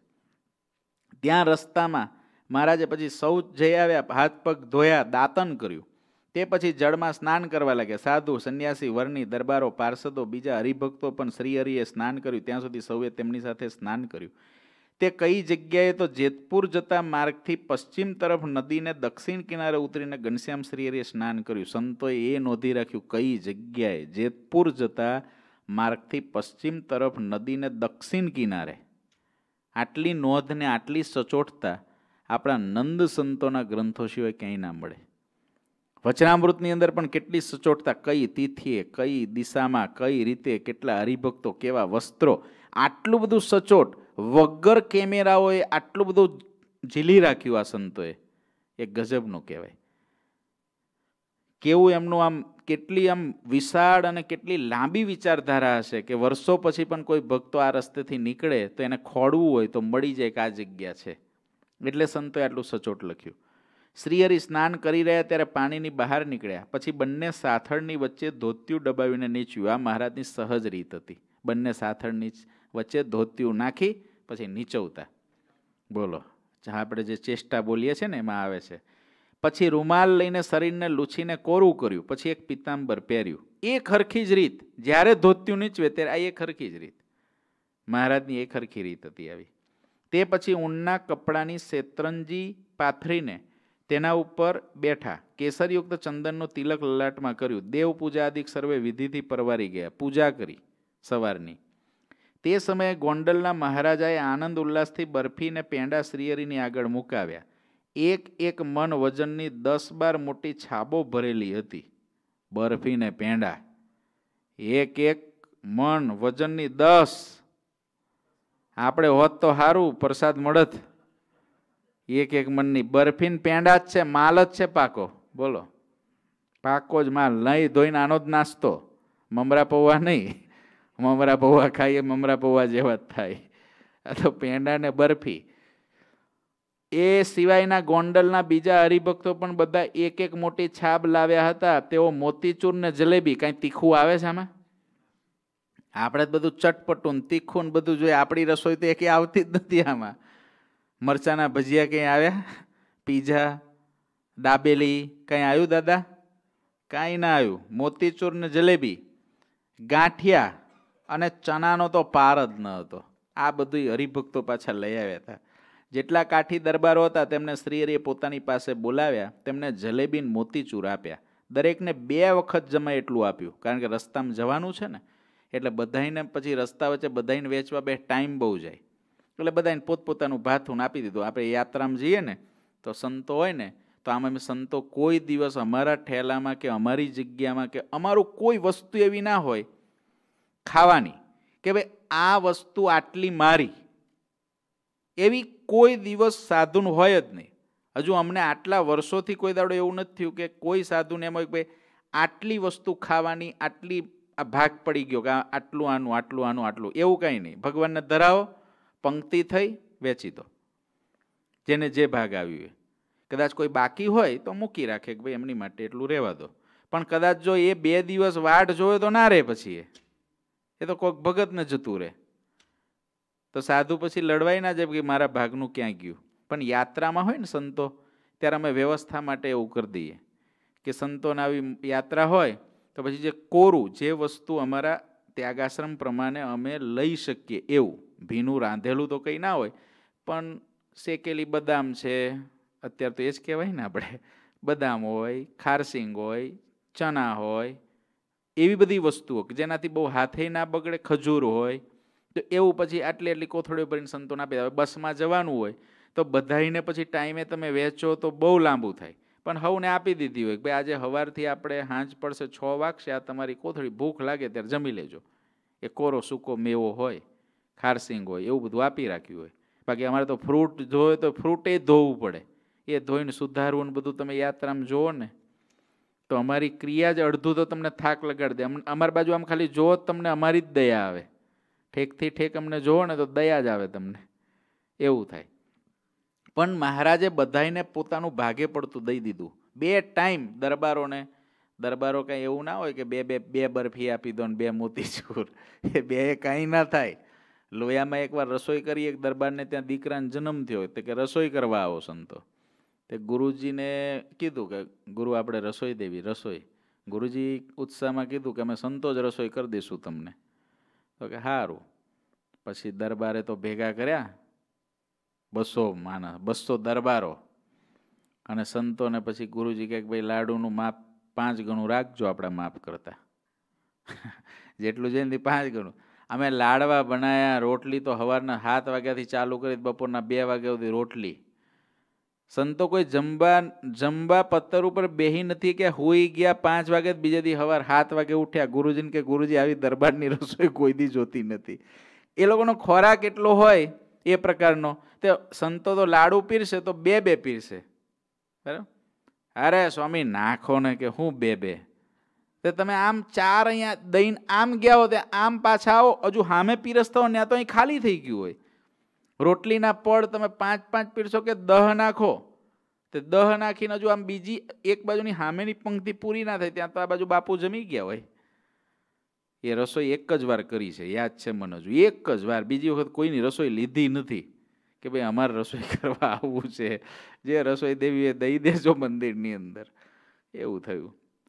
ત્યાં રસ્તામાં મહારાજે પછી સૌ જઈ આવ્યા, હાથ પગ ધોયા, દાતન કર્યું. તે પછી જળમાં સ્નાન કરવા લાગ્યા. સાધુ સંન્યાસી વર્ણી દરબારો પાર્ષદો બીજા હરિભક્તો પણ શ્રીહરિએ સ્નાન કર્યું ત્યાં સુધી સૌએ તેમની સાથે સ્નાન કર્યું. તે કઈ જગ્યાએ તો જેતપુર જતા માર્ગથી પશ્ચિમ તરફ નદીને દક્ષિણ કિનારે ઉતરીને ઘનશ્યામ શ્રીહરિએ સ્નાન કર્યું. સંતોએ એ નોંધી રાખ્યું કઈ જગ્યાએ જેતપુર જતા માર્ગથી પશ્ચિમ તરફ નદીને દક્ષિણ કિનારે. આટલી નોંધને આટલી સચોટતા આપણા નંદ સંતોના ગ્રંથો સિવાય ક્યાંય ના મળે. વચનામૃતની અંદર પણ કેટલી સચોટતા, કઈ તિથિએ, કઈ દિશામાં, કઈ રીતે, કેટલા હરિભક્તો, કેવા વસ્ત્રો, આટલું બધું સચોટ વગર કેમેરાઓએ આટલું બધું ઝીલી રાખ્યું આ સંતોએ. એ ગજબનું કહેવાય. કેવું એમનું આમ કેટલી આમ વિશાળ અને કેટલી લાંબી વિચારધારા હશે કે વર્ષો પછી પણ કોઈ ભક્તો આ રસ્તેથી નીકળે તો એને ખોડવું હોય તો મળી જાય કે આ જગ્યા છે. એટલે સંતોએ આટલું સચોટ લખ્યું. શ્રીહરિ સ્નાન કરી રહ્યા ત્યારે પાણીની બહાર નીકળ્યા. પછી બંને સાથળની વચ્ચે ધોતિયું દબાવીને નીચ્યું. આ મહારાજની સહજ રીત હતી. બંને સાથળની વચ્ચે ધોતિયું નાખી પછી નીચવતા. બોલો, આપણે જે ચેષ્ટા બોલીએ છીએ ને એમાં આવે છે. પછી રૂમાલ લઈને શરીરને લૂછીને કોરું કર્યું. પછી એક પિતાંબર પહેર્યું. એક હરખી જ રીત. જ્યારે ધોતિયું નીચવે ત્યારે આ એક હરખી જ રીત. મહારાજની એક હરખી રીત હતી આવી. તે પછી ઊનના કપડાની શેતરંજી પાથરીને તેના ઉપર બેઠા. કેસરયુક્ત ચંદનનું તિલક લલાટમાં કર્યું. દેવ પૂજા આદિક સર્વે વિધિથી પરવારી ગયા. પૂજા કરી સવારની. તે સમયે ગોંડલના મહારાજાએ આનંદ ઉલ્લાસથી બરફી ને પેંડા શ્રીહરિની આગળ મુકાવ્યા. એક એક મન વજનની 10-12 મોટી છાબો ભરેલી હતી. બરફી ને પેંડા એક એક મન વજનની 10. આપણે હોત તો સારું, પ્રસાદ મળત. એક એક મણની બરફીન પેંડા જ છે, માલ જ છે પાકો. બોલો, પાકો જ માલ. નહીં ધોઈને આનો જ નાસ્તો, મમરા પૌવા નહીં. મમરા પૌવા ખાઈએ મમરા પૌવા જેવા જ થાય. આ તો પેંડા ને બરફી. એ સિવાયના ગોંડલના બીજા હરિભક્તો પણ બધા એક એક મોટી છાબ લાવ્યા હતા. તેઓ મોતીચૂર ને જલેબી. કાંઈ તીખું આવે છે આમાં? આપણે બધું ચટપટું તીખું બધું જોઈએ. આપણી રસોઈ તો એકે આવતી જ નથી આમાં. મરચાના ભજીયા કંઈ આવ્યા? પીઝા, દાબેલી કંઈ આવ્યું દાદા? કાંઈ ના આવ્યું. મોતીચૂર ને જલેબી, ગાંઠિયા અને ચણાનો તો પાર જ ન હતો. આ બધું હરિભક્તો પાછા લઈ આવ્યા હતા. જેટલા કાઠી દરબારો હતા તેમને શ્રી હરિએ પોતાની પાસે બોલાવ્યા. તેમને જલેબી ને મોતીચૂર આપ્યા. દરેકને 2 વખત જમાય એટલું આપ્યું, કારણ કે રસ્તામાં જવાનું છે ને, એટલે બધાને પછી રસ્તા વચ્ચે બધાને વેચવા બે ટાઈમ બહુ જાય, એટલે બધાને પોતપોતાનું ભાથું આપી દીધું. આપણે યાત્રામાં જઈએ ને તો સંતો હોય ને, તો આમાં સંતો કોઈ દિવસ અમારા ઠેલામાં કે અમારી જગ્યામાં કે અમારું કોઈ વસ્તુ એવી ના હોય ખાવાની કે ભાઈ આ વસ્તુ આટલી મારી, એવી કોઈ દિવસ સાધુન હોય જ નહીં. હજુ અમને આટલા વર્ષોથી કોઈ દાડો એવું નથી થયું કે કોઈ સાધુને એમ હોય કે ભાઈ આટલી વસ્તુ ખાવાની, આટલી આ ભાગ પડી ગયો કે આટલું આનું, આટલું આનું, આટલું, એવું કંઈ નહીં. ભગવાનને ધરાવો, પંક્તિ થઈ, વેચી દો, જેને જે ભાગ આવ્યું હોય. કદાચ કોઈ બાકી હોય તો મૂકી રાખે કે ભાઈ એમની માટે એટલું રહેવા દો. પણ કદાચ જો એ 2 દિવસ વાટ જોવે તો ના રહે, પછી એ તો કોઈક ભગતને જતું રહે. તો સાધુ પછી લડવાય ના જાય કે મારા ભાગનું ક્યાં ગયું. પણ યાત્રામાં હોય ને સંતો, ત્યારે અમે વ્યવસ્થા માટે એવું કરી દઈએ કે સંતોને આવી યાત્રા હોય તો પછી જે કોરું, જે વસ્તુ અમારા ત્યાગાશ્રમ પ્રમાણે અમે લઈ શકીએ એવું, ભીનું રાંધેલું તો કંઈ ના હોય, પણ શેકેલી બદામ છે, અત્યારે તો એ જ કહેવાય ને આપણે, બદામ હોય, ખારસિંગ હોય, ચણા હોય, એવી બધી વસ્તુઓ કે જેનાથી બહુ હાથે ના બગડે, ખજૂર હોય, તો એવું પછી આટલી આટલી કોથળીઓ ભરીને સંતોને આપી દે. બસમાં જવાનું હોય તો બધાઈને પછી ટાઈમે તમે વેચો તો બહુ લાંબુ થાય. પણ હવને આપી દીધી હોય કે ભાઈ આજે સવારથી આપણે સાંજ પડશે 6 વાગશે, આ તમારી કોથળી, ભૂખ લાગે ત્યારે જમી લેજો. એ કોરો સૂકો મેવો હોય, ખારસિંગ હોય, એવું બધું આપી રાખ્યું હોય. બાકી અમારે તો ફ્રૂટ ધોવે તો ફ્રૂટ એ ધોવું પડે. એ ધોઈને સુધારવું ને બધું તમે યાત્રામાં જુઓ ને તો અમારી ક્રિયા જ અડધું તો તમને થાક લગાડી દે. અમારી બાજુ આમ ખાલી જુઓ તમને અમારી જ દયા આવે. ઠેકથી ઠેક અમને જુઓ ને તો દયા જ આવે તમને, એવું થાય. પણ મહારાજે બધાને પોતાનું ભાગે પડતું દઈ દીધું. 2 ટાઈમ દરબારોને. દરબારો કાંઈ એવું ના હોય કે બે બરફી આપી દો ને 2 મોતીચૂર, એ 2 કાંઈ ના થાય. લોયામાં એકવાર રસોઈ કરી, એક દરબારને ત્યાં દીકરાને જન્મ થયો તો કે રસોઈ કરવા આવો સંતો. તે ગુરુજીને કીધું કે ગુરુ આપણે રસોઈ દેવી. રસોઈ ગુરુજી ઉત્સાહમાં કીધું કે અમે સંતો જ રસોઈ કરી દઈશું તમને. તો કે સારું. પછી દરબારે તો ભેગા કર્યા 200 માણસ, 200 દરબારો, અને સંતોને પછી ગુરુજી કહે કે ભાઈ લાડુનું માપ 5 ગણું રાખજો આપણા માપ કરતા. જેટલું છે ને 5 ગણું. અમે લાડવા બનાયા, રોટલી તો સવારના 7 વાગ્યાથી ચાલુ કરી બપોરના 2 વાગ્યા સુધી રોટલી. સંતો કોઈ જમવા પત્તર ઉપર બેહી નથી કે હુઈ ગયા 5 વાગે, બીજે દી સવાર 7 વાગે ઉઠ્યા. ગુરુજીને કે ગુરુજી આવી દરબારની રસોઈ કોઈ દી જોતી નથી. એ લોકોનો ખોરાક એટલો હોય એ પ્રકારનો. તે સંતો તો લાડુ પીરશે તો 2 પીરશે, બરાબર. અરે સ્વામી નાખો ને કે હું 2 તો તમે આમ 4 અહીંયા દઈને આમ ગયા હો ત્યાં આમ પાછા આવો, હજુ સામે પીરસતા હો ત્યાં તો અહીં ખાલી થઈ ગયું હોય. રોટલીના પડ તમે 5 પીરસો કે 10 નાખો, તો 10 નાખીને હજુ આમ બીજી એક બાજુની સામેની પંક્તિ પૂરી ના થાય ત્યાં તો આ બાજુ બાપુ જમી ગયા હોય. એ રસોઈ એક જ વાર કરી છે, યાદ છે મને, હજુ એક જ વાર. બીજી વખત કોઈની રસોઈ લીધી નથી કે ભાઈ અમારે રસોઈ કરવા આવવું છે. જે રસોઈ દેવી એ દઈ દેજો મંદિરની અંદર, એવું થયું.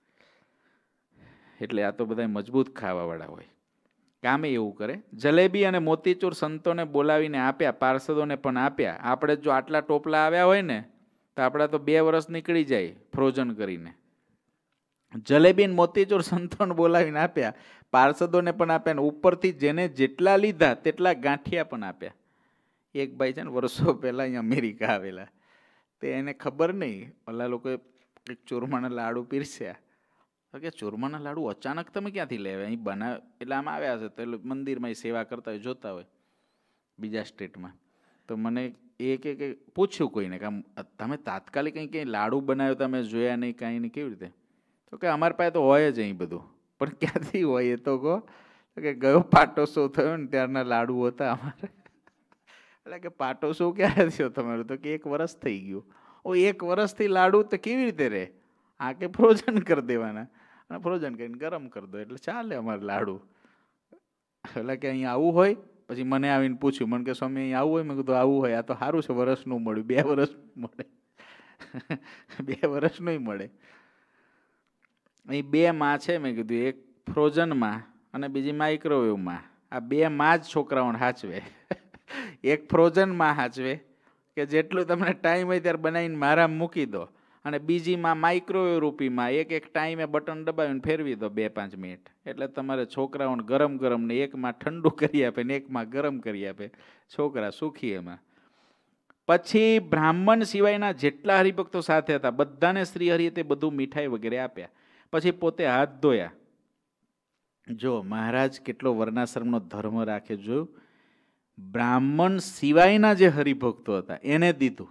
એટલે આ તો બધા મજબૂત ખાવાવાળા હોય, કામે એવું કરે. જલેબી અને મોતીચૂર સંતોને બોલાવીને આપ્યા, પાર્ષદોને પણ આપ્યા. આપણે જો આટલા ટોપલા આવ્યા હોય ને તો આપણા તો 2 વર્ષ નીકળી જાય ફ્રોઝન કરીને. જલેબી મોતીચૂર સંતોને બોલાવીને આપ્યા, પાર્ષદોને પણ આપ્યા, ને ઉપરથી જેને જેટલા લીધા તેટલા ગાંઠિયા પણ આપ્યા. એક ભાઈ છે ને વર્ષો પહેલા અહીંયા અમેરિકા આવેલા, તે એને ખબર નહીં, ઓલા લોકોએ એક ચૂરમાના લાડુ પીરસ્યા. કે ચૂરમાના લાડુ અચાનક તમે ક્યાંથી લેવા, અહીં બનાવે એટલે આમ આવ્યા છે તો મંદિરમાં સેવા કરતા હોય જોતા હોય. બીજા સ્ટેટમાં. તો મને એ કે પૂછ્યું કોઈને કે તમે તાત્કાલિક કંઈ લાડુ બનાવ્યો તમે જોયા નહીં કાંઈ નહીં, કેવી રીતે? તો કે અમારી પાસે તો હોય જ અહીં બધું. પણ ક્યાંથી હોય એ તો કહો. કે ગયો પાટોત્સવ થયો ને ત્યારના લાડુ હતા અમારે. એટલે કે પાટોત્સવ ક્યારે થયો તમારો? તો કે 1 વર્ષ થઈ ગયું. 1 વર્ષથી લાડુ તો કેવી રીતે રહે? આ કે ફ્રોઝન કરી દેવાના, અને ફ્રોઝન કરીને ગરમ કરી દો એટલે ચાલે અમારે લાડુ. એટલે કે અહીંયા આવું હોય? પછી મને આવીને પૂછ્યું, મને કે સ્વામી અહીંયા આવું હોય? મેં કીધું આવું હોય. આ તો સારું છે, વર્ષનું મળ્યું, 2 વર્ષ મળે. 2 વર્ષનું મળે. અહીં 2 માં છે. મેં કીધું એક ફ્રોઝનમાં અને બીજી માઇક્રોવેવમાં. આ 2 માં જ છોકરાઓને સાચવે. એક ફ્રોઝનમાં સાચવે કે જેટલું તમને ટાઈમ હોય ત્યારે બનાવીને મારા મૂકી દો, અને બીજીમાં માઇક્રોવેવ રૂપીમાં એક ટાઈમે બટન દબાવીને ફેરવી દો 2-5 મિનિટ. એટલે તમારે છોકરાઓને ગરમ ગરમ ને એકમાં ઠંડુ કરી આપે ને એકમાં ગરમ કરી આપે. છોકરા સુખી એમાં. પછી બ્રાહ્મણ સિવાયના જેટલા હરિભક્તો સાથે હતા બધાને શ્રી હરિએ તે બધું મીઠાઈ વગેરે આપ્યા. પછી પોતે હાથ ધોયા. જો મહારાજ કેટલો વર્ણાશ્રમનો ધર્મ રાખે. જોયું? બ્રાહ્મણ સિવાયના જે હરિભક્તો હતા એને દીધું,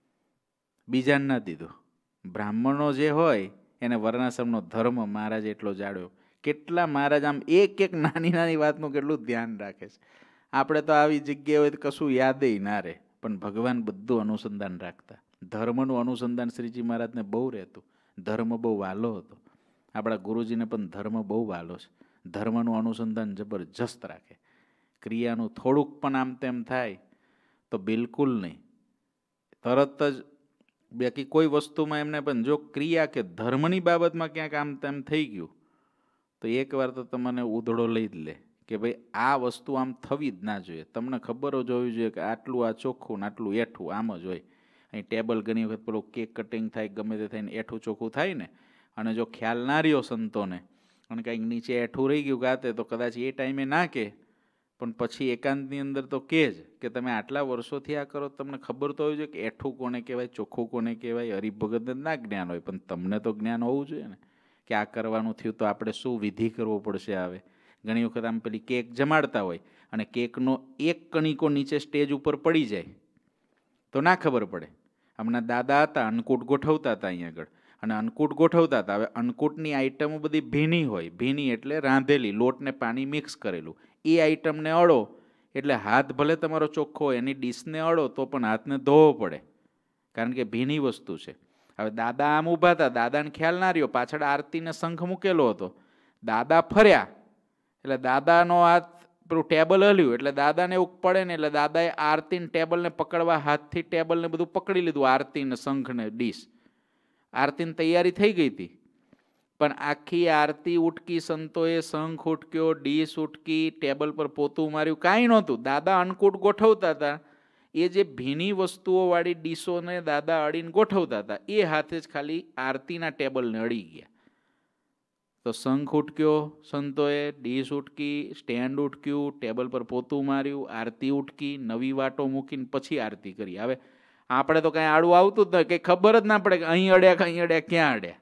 બીજાને ના દીધું. બ્રાહ્મણો જે હોય એને વર્ણાશ્રમનો ધર્મ મહારાજ એટલો જાળ્યો. કેટલા મહારાજ આમ એક નાની નાની વાતનું કેટલું ધ્યાન રાખે છે. આપણે તો આવી જગ્યાએ હોય તો કશું યાદેય ના રહે, પણ ભગવાન બધું અનુસંધાન રાખતા. ધર્મનું અનુસંધાન શ્રીજી મહારાજને બહુ રહેતું. ધર્મ બહુ વાલો હતો. આપણા ગુરુજીને પણ ધર્મ બહુ વાલો છે. ધર્મનું અનુસંધાન જબરજસ્ત રાખે. ક્રિયાનું થોડુંક પણ આમ તેમ થાય તો બિલકુલ નહીં, તરત જ. બાકી કોઈ વસ્તુમાં એમને પણ જો ક્રિયા કે ધર્મની બાબતમાં ક્યાંક આમ તેમ થઈ ગયું તો એકવાર તો તમને ઉધડો લઈ જ લે કે ભાઈ આ વસ્તુ આમ થવી જ ના જોઈએ. તમને ખબર જ હોવી જોઈએ કે આટલું આ ચોખ્ખું ને આટલું એઠું આમ જ હોય. અહીં ટેબલ ઘણી વખત પેલું કેક કટિંગ થાય ગમે તે થઈને એઠું ચોખ્ખું થાય ને, અને જો ખ્યાલ ના રહ્યો સંતોને અને કંઈક નીચે એઠું રહી ગયું ગાતે તો કદાચ એ ટાઈમે ના કહે, પણ પછી એકાંતની અંદર તો કહે જ કે તમે આટલા વર્ષોથી આ કરો, તમને ખબર તો હોવી જોઈએ કે એઠું કોને કહેવાય, ચોખ્ખું કોને કહેવાય. હરિભગતને ના જ્ઞાન હોય, પણ તમને તો જ્ઞાન હોવું જોઈએ ને કે આ કરવાનું થયું તો આપણે શું વિધિ કરવો પડશે. આવે ઘણી વખત આમ પેલી કેક જમાડતા હોય અને કેકનો એક કણીકો નીચે સ્ટેજ ઉપર પડી જાય તો ના ખબર પડે. હમણાં દાદા હતા, અન્નકૂટ ગોઠવતા હતા અહીંયા આગળ, અને અન્નકૂટ ગોઠવતા હતા. હવે અન્નકૂટની આઈટમો બધી ભીની હોય. ભીની એટલે રાંધેલી, લોટને પાણી મિક્સ કરેલું. એ આઈટમને અડો એટલે હાથ ભલે તમારો ચોખ્ખો હોય, એની ડીશને અડો તો પણ હાથને ધોવો પડે, કારણ કે ભીની વસ્તુ છે. હવે દાદા આમ ઊભા હતા, દાદાને ખ્યાલ ના રહ્યો, પાછળ આરતીને શંખ મૂકેલો હતો. દાદા ફર્યા એટલે દાદાનો હાથ પેલું ટેબલ હલ્યું એટલે દાદાને એવું પડે ને એટલે દાદાએ આરતીને ટેબલને પકડવા હાથથી ટેબલને બધું પકડી લીધું, આરતીને શંખને ડીશ. આરતીની તૈયારી થઈ ગઈ હતી, પણ આખી આરતી ઉટકી, સંતોએ શંખ ઉટક્યો, ડીશ ઉટકી, ટેબલ પર પોતું માર્યું, કાંઈ નહોતું. દાદા અન્નકૂટ ગોઠવતા હતા, એ જે ભીની વસ્તુઓવાળી ડીશોને દાદા અડીને ગોઠવતા હતા એ હાથે જ ખાલી આરતીના ટેબલને અડી ગયા. તો શંખ ઉટક્યો સંતોએ, ડીશ ઉટકી, સ્ટેન્ડ ઉટક્યું, ટેબલ પર પોતું માર્યું, આરતી ઉટકી, નવી વાટો મૂકીને પછી આરતી કરી. હવે આપણે તો કાંઈ આડું આવતું જ નહીં, કંઈ ખબર જ ના પડે કે અહીં અડ્યા અહીં અડ્યા ક્યાં અડ્યા.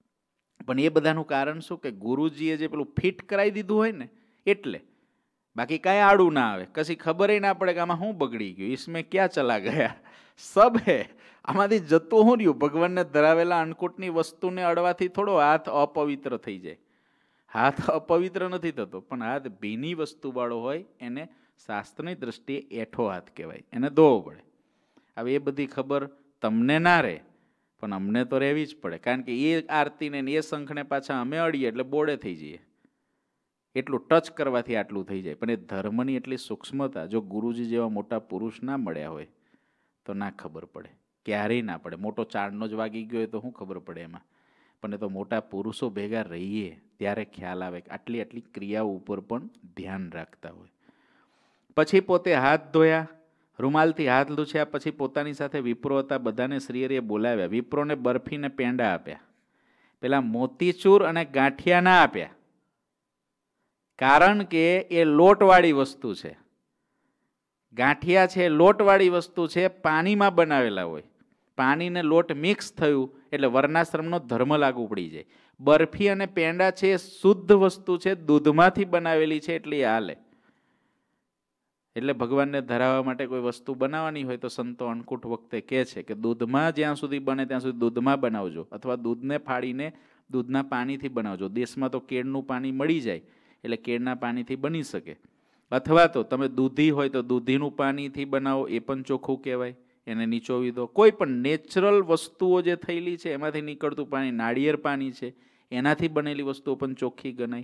પણ એ બધાનું કારણ શું કે ગુરુજીએ જે પેલું ફિટ કરાવી દીધું હોય ને એટલે. બાકી કાંઈ આડું ના આવે, કશી ખબર ના પડે કે આમાં શું બગડી ગયું, इसमें ક્યાં ચલા ગયા, સબ હે. આમાંથી જતું શું રહ્યું? ભગવાનને ધરાવેલા અન્નકૂટની વસ્તુને અડવાથી થોડો હાથ અપવિત્ર થઈ જાય. હાથ અપવિત્ર નથી થતો, પણ હાથ ભીની વસ્તુ વાળો હોય એને શાસ્ત્રની દ્રષ્ટિએ એઠો હાથ કહેવાય, એને ધોવો પડે. હવે એ બધી ખબર તમને ના રહે, પણ અમને તો રહેવી જ પડે, કારણ કે એ આરતીને એ શંખને પાછા અમે અડીએ એટલે બોડે થઈ જઈએ. એટલું ટચ કરવાથી આટલું થઈ જાય. પણ એ ધર્મની એટલી સૂક્ષ્મતા જો ગુરુજી જેવા મોટા પુરુષ ના મળ્યા હોય તો ના ખબર પડે, ક્યારેય ના પડે. મોટો ચારનો જ વાગી ગયો હોય તો શું ખબર પડે એમાં? પણ એ તો મોટા પુરુષો ભેગા રહીએ ત્યારે ખ્યાલ આવે કે આટલી આટલી ક્રિયાઓ ઉપર પણ ધ્યાન રાખતા હોય. પછી પોતે હાથ ધોયા, રૂમાલથી હાથ લૂછ્યા. પછી પોતાની સાથે વિપ્રો હતા, બધાને શ્રીહરિએ બોલાવ્યા. વિપ્રોને બરફીને પેંડા આપ્યા. પેલા મોતીચૂર અને ગાંઠિયા ના આપ્યા, કારણ કે એ લોટવાળી વસ્તુ છે. ગાંઠિયા છે લોટવાળી વસ્તુ છે, પાણીમાં બનાવેલા હોય. પાણી ને લોટ મિક્સ થયું એટલે વર્ણાશ્રમનો ધર્મ લાગુ પડી જાય. બરફી અને પેંડા છે શુદ્ધ વસ્તુ છે, દૂધમાંથી બનાવેલી છે એટલે એ હાલે. એટલે ભગવાનને ધરાવવા માટે કોઈ વસ્તુ બનાવવાની હોય તો સંતો અન્નકૂટ વખતે કહે છે કે દૂધમાં જ્યાં સુધી બને ત્યાં સુધી દૂધમાં બનાવજો, અથવા દૂધને ફાડીને દૂધના પાણીથી બનાવજો. દેશમાં તો કેળનું પાણી મળી જાય એટલે કેળના પાણીથી બની શકે, અથવા તો તમે દૂધી હોય તો દૂધીનું પાણીથી બનાવો, એ પણ ચોખ્ખું કહેવાય, એને નીચોવી દો. કોઈ પણ નેચરલ વસ્તુઓ જે થયેલી છે એમાંથી નીકળતું પાણી, નાળિયેર પાણી છે, એનાથી બનેલી વસ્તુઓ પણ ચોખ્ખી ગણાય.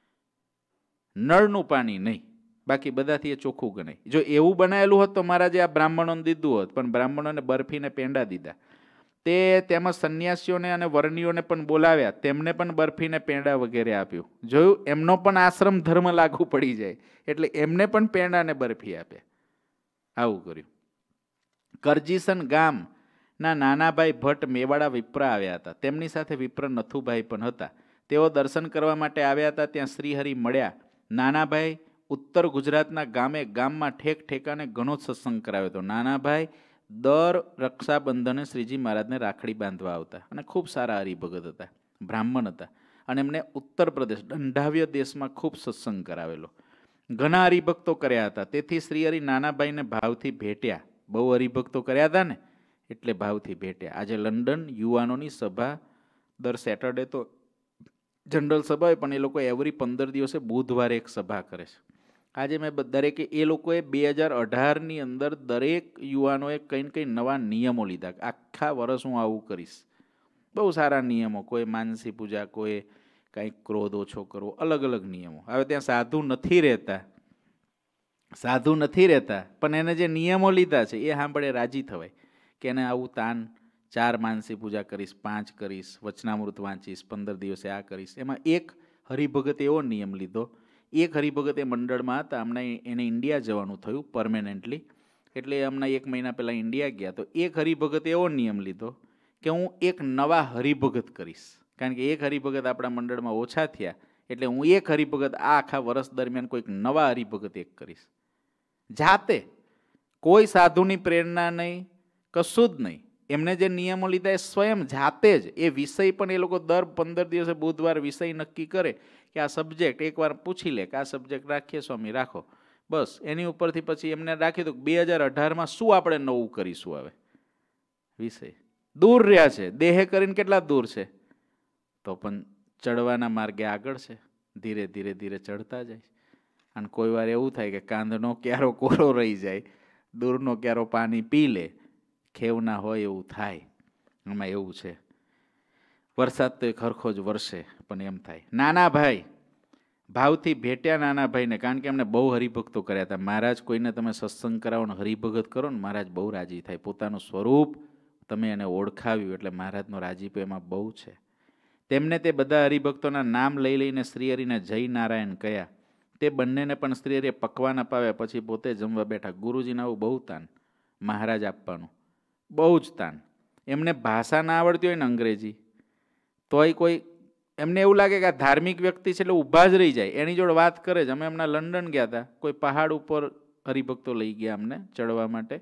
નળનું પાણી નહીં, બાકી બધાથી એ ચોખ્ખું ગણાય. જો એવું બનાવેલું હોત તો મહારાજે આ બ્રાહ્મણોને દીધું હોત, પણ બ્રાહ્મણોને બરફીને પેંડા દીધા. તે તેમાં સંન્યાસીઓને અને વર્ણીઓને પણ બોલાવ્યા, તેમને પણ બરફીને પેંડા વગેરે આપ્યું. જોયું, એમનો પણ આશ્રમ ધર્મ લાગુ પડી જાય એટલે એમને પણ પેંડા ને બરફી આપ્યા. આવું કર્યું. કરજીસન ગામના નાનાભાઈ ભટ્ટ મેવાડા વિપ્ર આવ્યા હતા. તેમની સાથે વિપ્ર નથુભાઈ પણ હતા. તેઓ દર્શન કરવા માટે આવ્યા હતા. ત્યાં શ્રીહરિ મળ્યા. નાનાભાઈ ઉત્તર ગુજરાતના ગામમાં ઠેક ઠેકાને ઘણો સત્સંગ કરાવ્યો હતો. નાનાભાઈ દર રક્ષાબંધને શ્રીજી મહારાજને રાખડી બાંધવા આવતા અને ખૂબ સારા હરિભગત હતા, બ્રાહ્મણ હતા, અને એમને ઉત્તર પ્રદેશ દંડાવ્ય દેશમાં ખૂબ સત્સંગ કરાવેલો. ઘણા હરિભક્તો કર્યા હતા. તેથી શ્રીહરિ નાનાભાઈને ભાવથી ભેટ્યા. બહુ હરિભક્તો કર્યા હતા ને એટલે ભાવથી ભેટ્યા. આજે લંડન યુવાનોની સભા દર સેટરડે તો જનરલ સભા હોય, પણ એ લોકો એવરી 15 દિવસે બુધવારે એક સભા કરે છે. આજે મેં દરેકે એ લોકોએ 2018ની અંદર દરેક યુવાનોએ કંઈ ને કંઈ નવા નિયમો લીધા. આખા વર્ષ હું આવું કરીશ. બહુ સારા નિયમો. કોઈ માનસી પૂજા, કોઈ કંઈક ક્રોધ ઓછો કરવો, અલગ અલગ નિયમો. હવે ત્યાં સાધુ નથી રહેતા, પણ એને જે નિયમો લીધા છે એ સાંભળે રાજી થવાય કે એને આવું તાન 4 માનસી પૂજા કરીશ, 5 કરીશ, વચનામૃત વાંચીશ, 15 દિવસે આ કરીશ. એમાં એક હરિભગત એવો નિયમ લીધો. એક હરિભગત એ મંડળમાં હતા, હમણાં એને ઇન્ડિયા જવાનું થયું પરમેનન્ટલી, એટલે હમણાં 1 મહિના પહેલાં ઇન્ડિયા ગયા. તો એક હરિભગત એવો નિયમ લીધો કે હું એક નવા હરિભગત કરીશ, કારણ કે એક હરિભગત આપણા મંડળમાં ઓછા થયા, એટલે હું એક હરિભગત આ આખા વર્ષ દરમિયાન કોઈક નવા હરિભગત એક કરીશ. જાતે, કોઈ સાધુની પ્રેરણા નહીં, કશું જ નહીં. એમને જે નિયમો લીધા એ સ્વયં જાતે જ. એ વિષય પણ એ લોકો દર 15 દિવસે બુધવાર વિષય નક્કી કરે કે આ સબ્જેક્ટ એકવાર પૂછી લે કે આ સબ્જેક્ટ રાખીએ સ્વામી, રાખો. બસ એની ઉપરથી પછી એમને રાખી દો 2018માં શું આપણે નવું કરીશું. હવે વિષય દૂર રહ્યા છે, દેહે કરીને કેટલા દૂર છે, તો પણ ચડવાના માર્ગે આગળ છે. ધીરે ધીરે ધીરે ચડતા જાય. અને કોઈ વાર એવું થાય કે કાંધનો ક્યારો કોરો રહી જાય, દૂરનો ક્યારો પાણી પી લે, ખેવ ના હોય એવું થાય. એમાં એવું છે, વરસાદ તો ખરખો જ વરસે, પણ એમ થાય. નાનાભાઈ ભાવથી ભેટ્યા નાનાભાઈને, કારણ કે એમને બહુ હરિભક્તો કર્યા હતા. મહારાજ કોઈને તમે સત્સંગ કરાવો ને હરિભગત કરો ને, મહારાજ બહુ રાજી થાય. પોતાનું સ્વરૂપ તમે એને ઓળખાવ્યું એટલે મહારાજનો રાજીપો એમાં બહુ છે. તેમને તે બધા હરિભક્તોના નામ લઈ લઈને શ્રીહરિને જય નારાયણ કહ્યા. તે બંનેને પણ શ્રીહરિએ પકવાન અપાવ્યા. પછી પોતે જમવા બેઠા. ગુરુજીને આવું બહુ તાન, મહારાજ આપવાનું બહુ જ તાન. એમને ભાષા ના આવડતી હોય ને અંગ્રેજી, તોય કોઈ એમને એવું લાગે કે આ ધાર્મિક વ્યક્તિ છે એટલે ઊભા જ રહી જાય, એની જોડે વાત કરે જ. અમે હમણાં લંડન ગયા હતા, કોઈ પહાડ ઉપર હરિભક્તો લઈ ગયા અમને ચડવા માટે,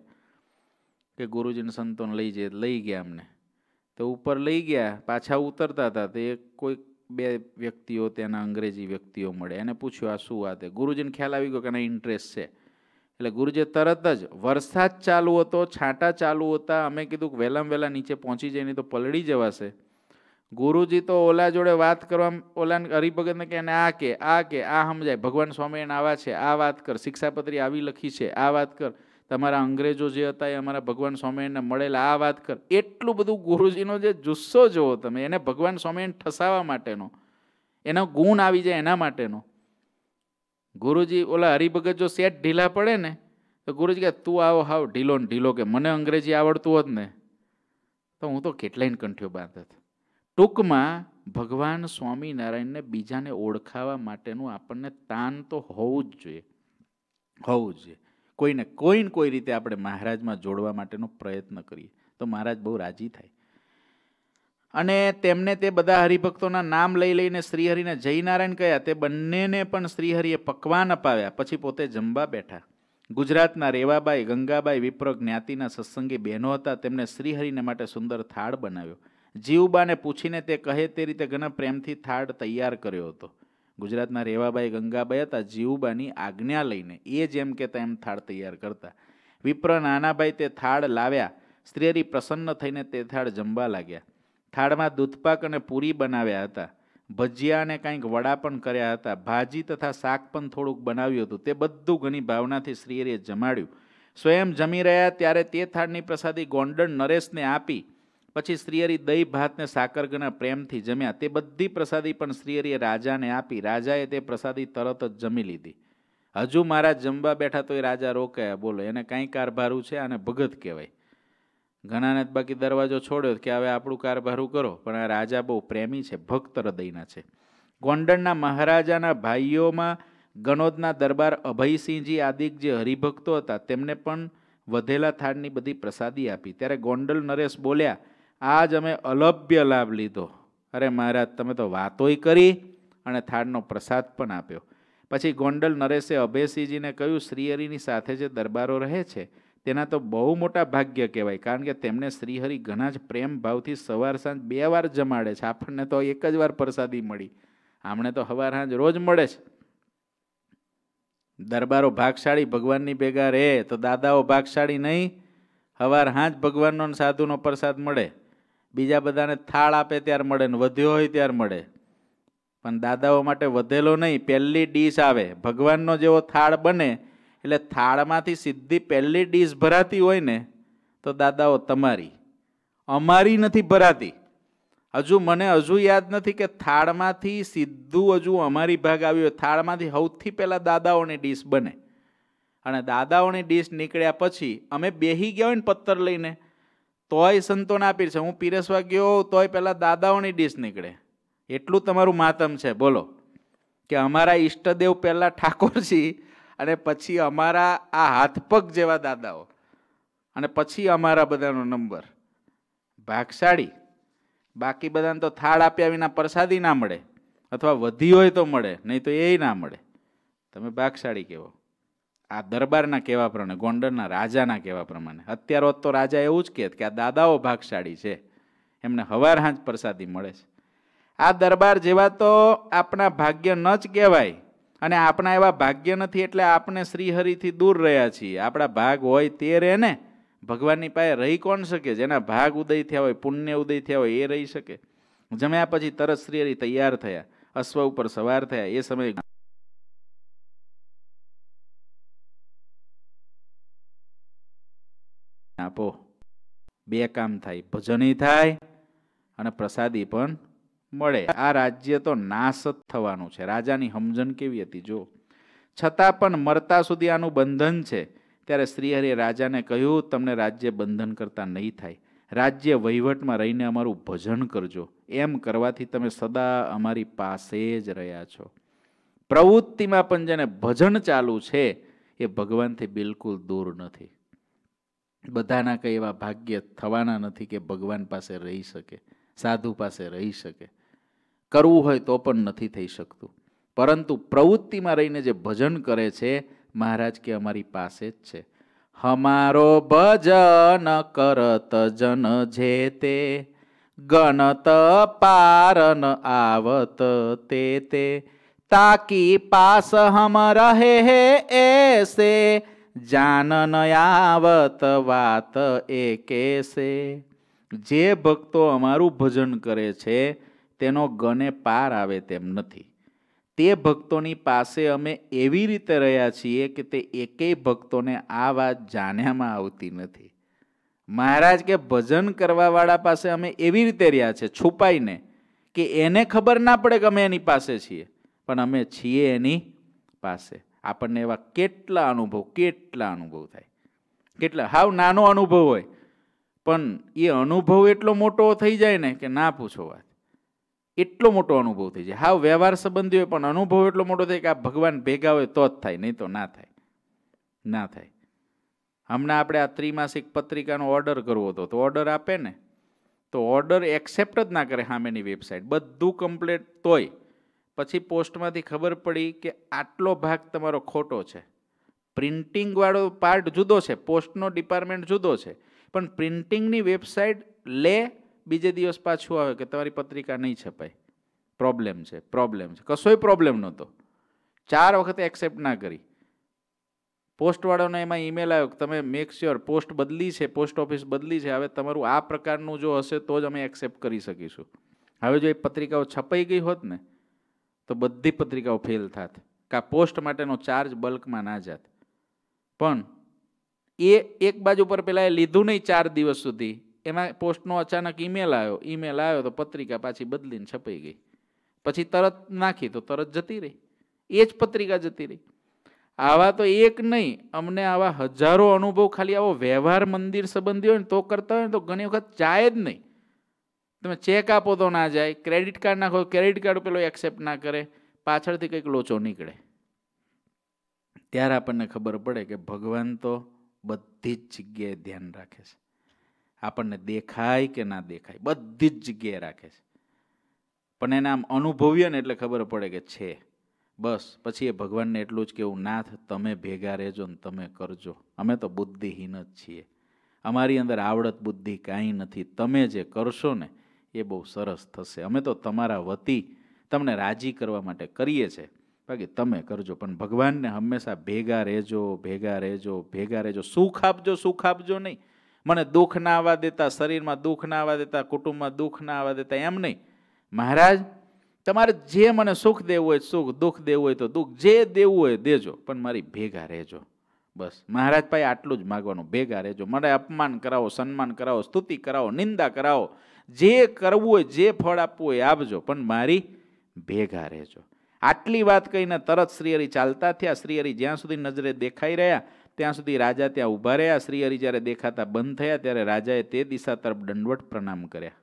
કે ગુરુજીને સંતોને લઈ ગયા અમને. તો ઉપર લઈ ગયા, પાછા ઉતરતા હતા તે કોઈ 2 વ્યક્તિઓ ત્યાંના અંગ્રેજી વ્યક્તિઓ મળે. એને પૂછ્યું આ શું વાત છે. ગુરુજીને ખ્યાલ આવી ગયો કે એને ઇન્ટરેસ્ટ છે. એટલે ગુરુજી તરત જ, વરસાદ ચાલુ હતો, છાંટા ચાલુ હતા, અમે કીધું કે વહેલામાં વહેલા નીચે પહોંચી જાય, નહીં તો પલળી જવાશે. ગુરુજી તો ઓલા જોડે વાત કરવા, ઓલા હરિભગતને કે આ સમજાય, ભગવાન સ્વામિનારાયણ આવા છે, આ વાત કર, શિક્ષાપત્રી આવી લખી છે, આ વાત કર, તમારા અંગ્રેજો જે હતા એ અમારા ભગવાન સ્વામિનારાયણને મળેલા, આ વાત કર. એટલું બધું ગુરુજીનો જે જુસ્સો જોવો તમે, એને ભગવાન સ્વામિનારાયણ ઠસાવવા માટેનો, એનો ગુણ આવી જાય એના માટેનો. ગુરુજી ઓલા હરિભગત જો સેટ ઢીલા પડે ને તો ગુરુજી કે તું આવો હાવ ઢીલો ને ઢીલો, કે મને અંગ્રેજી આવડતું હોત ને તો હું તો કેટલાય કંઠીઓ બાંધત. ટૂંકમાં ભગવાન સ્વામિનારાયણને બીજાને ઓળખાવા માટેનું આપણને તાન તો હોવું જ જોઈએ. કોઈને કોઈ રીતે આપણે મહારાજમાં જોડવા માટેનો પ્રયત્ન કરીએ તો મહારાજ બહુ રાજી થાય. અને તેમને તે બધા હરિભક્તોના નામ લઈ લઈને શ્રીહરિને જય નારાયણ કહ્યા. તે બંનેને પણ શ્રીહરિએ પકવાન અપાવ્યા. પછી પોતે જમવા બેઠા. ગુજરાતના રેવાબાઈ, ગંગાબાઈ વિપ્ર જ્ઞાતિના સત્સંગી બહેનો હતા. તેમને શ્રીહરિને માટે સુંદર થાળ બનાવ્યો. જીવબાને પૂછીને તે કહે તે રીતે ઘણા પ્રેમથી થાળ તૈયાર કર્યો હતો. ગુજરાતના રેવાબાઈ ગંગાબાઈ હતા, જીવુબાની આજ્ઞા લઈને એ જેમ કહેતા એમ થાળ તૈયાર કરતા. વિપ્ર નાનાભાઈ તે થાળ લાવ્યા. સ્ત્રીહરિ પ્રસન્ન થઈને તે થાળ જમવા લાગ્યા. થાળમાં દૂધપાક અને પૂરી બનાવ્યા હતા. ભજીયા અને કંઈક વડા પણ કર્યા હતા. ભાજી તથા શાક પણ થોડુંક બનાવ્યું હતું. તે બધું ઘણી ભાવનાથી શ્રીહરિએ જમાડ્યું. સ્વયં જમી રહ્યા ત્યારે તે થાળની પ્રસાદી ગોંડલ નરેશને આપી. પછી શ્રીહરિ દહીં ભાતને સાકરગના પ્રેમથી જમ્યા. તે બધી પ્રસાદી પણ શ્રીહરિએ રાજાને આપી. રાજાએ તે પ્રસાદી તરત જ જમી લીધી. હજુ મારા જમવા બેઠા તો એ રાજા રોકાયા. બોલો, એને કાંઈ કારભારું છે, આને ભગત કહેવાય. ઘણાને બાકી દરવાજો છોડ્યો કે હવે આપણું કારભારું કરો, પણ આ રાજા બહુ પ્રેમી છે, ભક્ત હૃદયના છે. ગોંડલના મહારાજાના ભાઈઓમાં ગણોદના દરબાર અભયસિંહજી આદિક જે હરિભક્તો હતા તેમને પણ વધેલા થાળની બધી પ્રસાદી આપી. ત્યારે ગોંડલ નરેશ બોલ્યા, આજ અમે અલભ્ય લાભ લીધો. અરે મહારાજ, તમે તો વાતોય કરી અને થાળનો પ્રસાદ પણ આપ્યો. પછી ગોંડલ નરેશે અભયસિંહજીને કહ્યું, શ્રીહરિની સાથે જે દરબારો રહે છે તેના તો બહુ મોટા ભાગ્ય કહેવાય, કારણ કે તેમને શ્રીહરિ ઘણા જ પ્રેમ ભાવથી સવાર સાંજ 2 વાર જમાડે છે. આપણને તો એક જ વાર પ્રસાદી મળી, આમણે તો સવાર સાંજ રોજ મળે છે. દરબારો ભાગશાળી ભગવાનની ભેગા રહે તો દાદાઓ ભાગશાળી નહીં. સવાર સાંજ ભગવાનનો સાધુનો પ્રસાદ મળે. બીજા બધાને થાળ આપે ત્યારે મળે ને વધ્યો હોય ત્યારે મળે, પણ દાદાઓ માટે વધેલો નહીં, પહેલી ડીશ આવે. ભગવાનનો જેવો થાળ બને એટલે થાળમાંથી સીધી પહેલી ડીશ ભરાતી હોય ને તો દાદાઓ તમારી, અમારી નથી ભરાતી. મને હજુ યાદ નથી કે થાળમાંથી સીધું હજુ અમારી ભાગ આવ્યો. થાળમાંથી સૌથી પહેલાં દાદાઓની ડીશ બને અને દાદાઓની ડીશ નીકળ્યા પછી અમે બેસી ગયા હોય ને પત્તર લઈને તોય સંતોને આપી છે. હું પીરસવા ગયો તોય પહેલાં દાદાઓની ડીશ નીકળે. એટલું તમારું માતમ છે. બોલો કે અમારા ઈષ્ટદેવ પહેલાં ઠાકોરજી અને પછી અમારા આ હાથપગ જેવા દાદાઓ અને પછી અમારા બધાનો નંબર. ભાગશાળી. બાકી બધાને તો થાળ આપ્યા વિના પ્રસાદી ના મળે, અથવા વધી હોય તો મળે, નહીં તો એ ના મળે. તમે ભાગશાળી કહેવો. આ દરબારના કહેવા પ્રમાણે, ગોંડલના રાજાના કહેવા પ્રમાણે. અત્યારે તો રાજા એવું જ કહે કે આ દાદાઓ ભાગશાળી છે, એમને હવાર હાંજ પ્રસાદી મળે છે. આ દરબાર જેવા તો આપણા ભાગ્ય ન જ કહેવાય, અને આપણા એવા ભાગ્ય નથી એટલે આપણે શ્રીહરિથી દૂર રહ્યા છીએ. આપણા ભાગ હોય તે રહે ને. ભગવાનની પાસે રહી કોણ શકે? જેના ભાગ ઉદય થયા હોય, પુણ્ય ઉદય થયા હોય એ રહી શકે. જમ્યા પછી તરત શ્રીહરિ તૈયાર થયા, અશ્વ ઉપર સવાર થયા. એ સમયે આપો, 2 કામ થાય, ભજનય થાય અને પ્રસાદી પણ મળે. આ રાજ્ય તો નાશ જ થવાનું છે. રાજાની સમજણ કેવી હતી જો. છતાં પણ મરતા સુધી આનું બંધન છે. ત્યારે શ્રીહરિએ રાજાને કહ્યું, તમને રાજ્ય બંધન કરતા નહીં થાય. રાજ્ય વહીવટમાં રહીને અમારું ભજન કરજો. એમ કરવાથી તમે સદા અમારી પાસે જ રહ્યા છો. પ્રવૃત્તિમાં પણ જેને ભજન ચાલુ છે એ ભગવાનથી બિલકુલ દૂર નથી. બધાના કંઈ એવા ભાગ્ય થવાના નથી કે ભગવાન પાસે રહી શકે, સાધુ પાસે રહી શકે. કરવું હોય તો પણ નથી થઈ શકતું. પરંતુ પ્રવૃત્તિમાં રહીને જે ભજન કરે છે, મહારાજ કે અમારી પાસે જ છે. હમારો ભજન કરત જન જે તે ગણત પારન આવત તે તાકી પાસ હમ રહે એસે જાનન આવત વાત એકેસે. જે ભક્તો અમારું ભજન કરે છે તેનો ગને પાર આવે તેમ નથી. તે ભક્તોની પાસે અમે એવી રીતે રહ્યા છીએ કે તે એકેય ભક્તોને આ વાત જાણ્યામાં આવતી નથી. મહારાજ કે ભજન કરવાવાળા પાસે અમે એવી રીતે રહ્યા છે છુપાઈને કે એને ખબર ના પડે કે અમે એની પાસે છીએ, પણ અમે છીએ એની પાસે. આપણને એવા કેટલા અનુભવ થાય. કેટલા હાવ નાનો અનુભવ હોય પણ એ અનુભવ એટલો મોટો થઈ જાય ને કે ના પૂછો વાત. એટલો મોટો અનુભવ થઈ જાય. હાવ વ્યવહાર સંબંધી હોય પણ અનુભવ એટલો મોટો થાય કે આ ભગવાન ભેગા હોય તો જ થાય, નહીં તો ના થાય. હમણાં આપણે આ ત્રિમાસિક પત્રિકાનો ઓર્ડર કરવો હતો તો ઓર્ડર આપે ને તો ઓર્ડર એક્સેપ્ટ જ ના કરે સામેની વેબસાઇટ. બધું કમ્પ્લીટ તોય પછી પોસ્ટમાંથી ખબર પડી કે આટલો ભાગ તમારો ખોટો છે. પ્રિન્ટિંગવાળો પાર્ટ જુદો છે, પોસ્ટનો ડિપાર્ટમેન્ટ જુદો છે, પણ પ્રિન્ટિંગની વેબસાઇટ લે બીજે દિવસ પાછું આવે કે તમારી પત્રિકા નહીં છપાય. પ્રોબ્લેમ છે, પ્રોબ્લેમ છે. કશોય પ્રોબ્લેમ નહોતો. 4 વખતે એક્સેપ્ટ ના કરી. પોસ્ટવાળાનો એમાં ઈમેલ આવ્યો કે તમે મેક શ્યોર પોસ્ટ બદલી છે, પોસ્ટ ઓફિસ બદલી છે, હવે તમારું આ પ્રકારનું જો હશે તો જ અમે એક્સેપ્ટ કરી શકીશું. હવે જો એ પત્રિકાઓ છપાઈ ગઈ હોત ને તો બધી પત્રિકાઓ ફેલ થાત, કાં પોસ્ટ માટેનો ચાર્જ બલ્કમાં ના જાત. પણ એ એક બાજુ પર પેલા એ લીધું નહીં 4 દિવસ સુધી, એમાં પોસ્ટનો અચાનક ઈમેલ આવ્યો તો પત્રિકા પાછી બદલીને છપાઈ ગઈ. પછી તરત નાખી તો તરત જતી રહી, એ જ પત્રિકા જતી રહી. આવા તો એક નહીં, અમને આવા હજારો અનુભવ ખાલી આવો વ્યવહાર મંદિર સંબંધી હોય ને તો કરતા હોય ને તો ઘણી વખત જાય જ નહીં. તમે ચેક આપો તો ના જાય, ક્રેડિટ કાર્ડ નાખો ક્રેડિટ કાર્ડ પેલો એક્સેપ્ટ ના કરે, પાછળથી કંઈક લોચો નીકળે. ત્યારે આપણને ખબર પડે કે ભગવાન તો બધી જ જગ્યાએ ધ્યાન રાખે છે. આપણને દેખાય કે ના દેખાય બધી જ જગ્યાએ રાખે છે. પણ એને આમ અનુભવીએ ને એટલે ખબર પડે કે છે. બસ પછી એ ભગવાનને એટલું જ કેવું, નાથ તમે ભેગા રહેજો ને તમે કરજો. અમે તો બુદ્ધિહીન જ છીએ, અમારી અંદર આવડત બુદ્ધિ કાંઈ નથી. તમે જે કરશો ને એ બહુ સરસ થશે. અમે તો તમારા વતી તમને રાજી કરવા માટે કરીએ છીએ, બાકી તમે કરજો. પણ ભગવાનને હંમેશા ભેગા રહેજો, ભેગા રહેજો, ભેગા રહેજો. સુખ આપજો, સુખ આપજો નહીં. મને દુઃખ ના આવવા દેતા, શરીરમાં દુઃખ ના આવવા દેતા, કુટુંબમાં દુઃખ ના આવવા દેતા, એમ નહીં. મહારાજ તમારે જે મને સુખ દેવું હોય સુખ, દુઃખ દેવું હોય તો દુઃખ, જે દેવું હોય દેજો, પણ મારી ભેગા રહેજો. બસ મહારાજ પાસે આટલું જ માગવાનું, ભેગા રહેજો. મને અપમાન કરાવો, સન્માન કરાવો, સ્તુતિ કરાવો, નિંદા કરાવો, જે કરવું હોય, જે ફળ આપવું હોય આપજો, પણ મારી ભેગા રહેજો. આટલી વાત કહીને તરત શ્રીહરિ ચાલતા થયા. શ્રીહરિ જ્યાં સુધી નજરે દેખાઈ રહ્યા ત્યાં સુધી રાજા ત્યાં ઊભા રહ્યા. શ્રીહરિ જ્યારે દેખાતા બંધ થયા ત્યારે રાજાએ તે દિશા તરફ દંડવટ પ્રણામ કર્યા.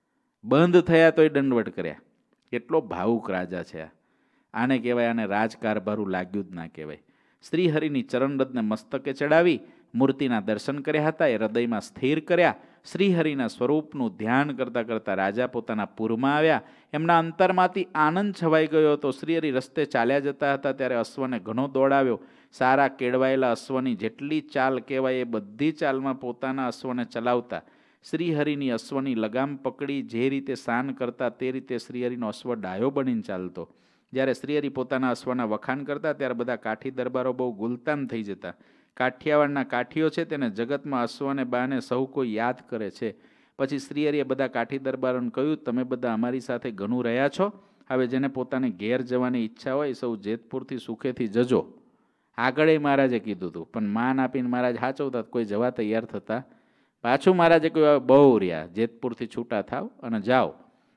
બંધ થયા તોય દંડવટ કર્યા. કેટલો ભાવુક રાજા છે. આને કહેવાય, આને રાજકારભારું લાગ્યું જ ના કહેવાય. શ્રીહરિની ચરણરજને મસ્તકે ચડાવી મૂર્તિના દર્શન કર્યા હતા, એ હૃદયમાં સ્થિર કર્યા. શ્રીહરિના સ્વરૂપનું ધ્યાન કરતાં કરતાં રાજા પોતાના પૂરમાં આવ્યા. એમના અંતરમાંથી આનંદ છવાઈ ગયો હતો. શ્રીહરિ રસ્તે ચાલ્યા જતા હતા ત્યારે અશ્વને ઘણો દોડાવ્યો. સારા કેળવાયેલા અશ્વની જેટલી ચાલ કહેવાય એ બધી ચાલમાં પોતાના અશ્વને ચલાવતા. શ્રીહરિની અશ્વની લગામ પકડી જે રીતે શાન કરતા તે રીતે શ્રીહરિનો અશ્વ ડાયો બનીને ચાલતો. જ્યારે શ્રીહરિ પોતાના અશ્વના વખાણ કરતા ત્યારે બધા કાઠી દરબારો બહુ ગુલતાન થઈ જતા. કાઠિયાવાડના કાઠીઓ છે તેને જગતમાં અશ્વને બાને સૌ કોઈ યાદ કરે છે. પછી શ્રીહરિએ બધા કાઠી દરબારોને કહ્યું, તમે બધા અમારી સાથે ઘણું રહ્યા છો, હવે જેને પોતાને ઘેર જવાની ઈચ્છા હોય સૌ જેતપુરથી સુખેથી જજો. આગળ મહારાજે કીધું હતું, પણ માન આપીને મહારાજ સાચવતા કોઈ જવા તૈયાર થતા. પાછું મહારાજે કહ્યું, બહુ રહ્યા, જેતપુરથી છૂટા થાવ અને જાઓ.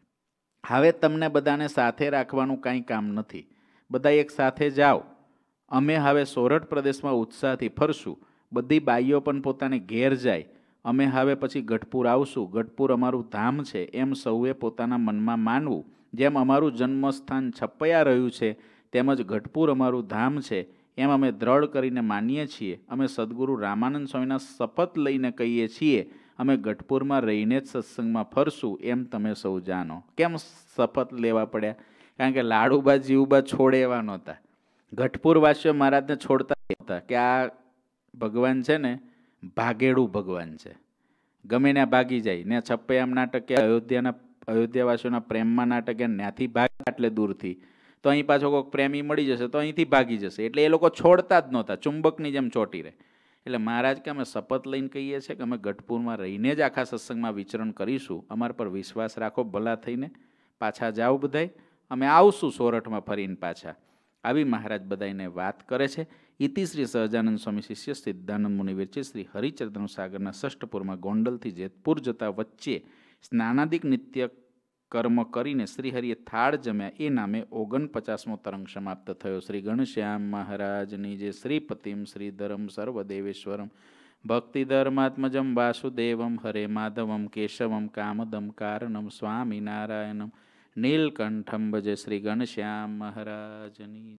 હવે તમને બધાને સાથે રાખવાનું કાંઈ કામ નથી, બધા એક સાથે જાઓ. અમે હવે સોરઠ પ્રદેશમાં ઉત્સાહથી ફરશું. બધી બાઈઓ પણ પોતાને ઘેર જાય. અમે હવે પછી ગઢપુર આવશું. ગઢપુર અમારું ધામ છે એમ સૌએ પોતાના મનમાં માનવું. જેમ અમારું જન્મસ્થાન છપૈયા રહ્યું છે તેમજ ગઢપુર અમારું ધામ છે એમ અમે દ્રઢ કરીને માનીએ છીએ. અમે સદગુરુ રામાનંદ સ્વામીના શપથ લઈને કહીએ છીએ, અમે ગઢપુરમાં રહીને જ સત્સંગમાં ફરશું એમ તમે સૌ જાણો. કેમ શપથ લેવા પડ્યા? કારણ કે લાડુબા જીવબા છોડે એવા નહોતા. ગઢપુર વાસીઓ મહારાજને છોડતા હતા કે આ ભગવાન છે ને ભાગેડું ભગવાન છે, ગમે ત્યાં ભાગી જાય. ને છપ્પૈયામ નાટક અયોધ્યાવાસીઓના પ્રેમમાં નાટક ત્યાંથી ભાગે એટલે દૂરથી, તો અહીં પાછો કોઈક પ્રેમી મળી જશે તો અહીંથી ભાગી જશે. એટલે એ લોકો છોડતા જ નહોતા, ચુંબકની જેમ ચોટી રહે. એટલે મહારાજ કે અમે શપથ લઈને કહીએ છીએ કે અમે ગઢપુરમાં રહીને જ આખા સત્સંગમાં વિચરણ કરીશું. અમારા પર વિશ્વાસ રાખો, ભલા થઈને પાછા જાઓ બધાય, અમે આવશું સોરઠમાં ફરીને પાછા. આવી મહારાજ બધાને વાત કરે છે. ઇતિ શ્રી સહજાનંદ સ્વામી શિષ્ય સિદ્ધાનંદ મુનિ વિરચિત શ્રી હરિચરિત્ર સાગરના ષષ્ઠપુરમાં ગોંડલથી જેતપુર જતા વચ્ચે સ્નાનાદિક નિત્ય કર્મ કરીને શ્રીહરિએ થાળ જમ્યા. એ નામે 49મો તરંગ સમાપ્ત થયો. શ્રી ઘનશ્યામ મહારાજની જે શ્રીપતિમ શ્રીધરમ સર્વદેવેશ્વરમ ભક્તિધર્માત્મજમ વાસુદેવમ હરે માધવમ કેશવમ કામદમ કારણમ સ્વામિનારાયણમ નીલકંઠમ ભજે. શ્રી ઘનશ્યામ મહારાજની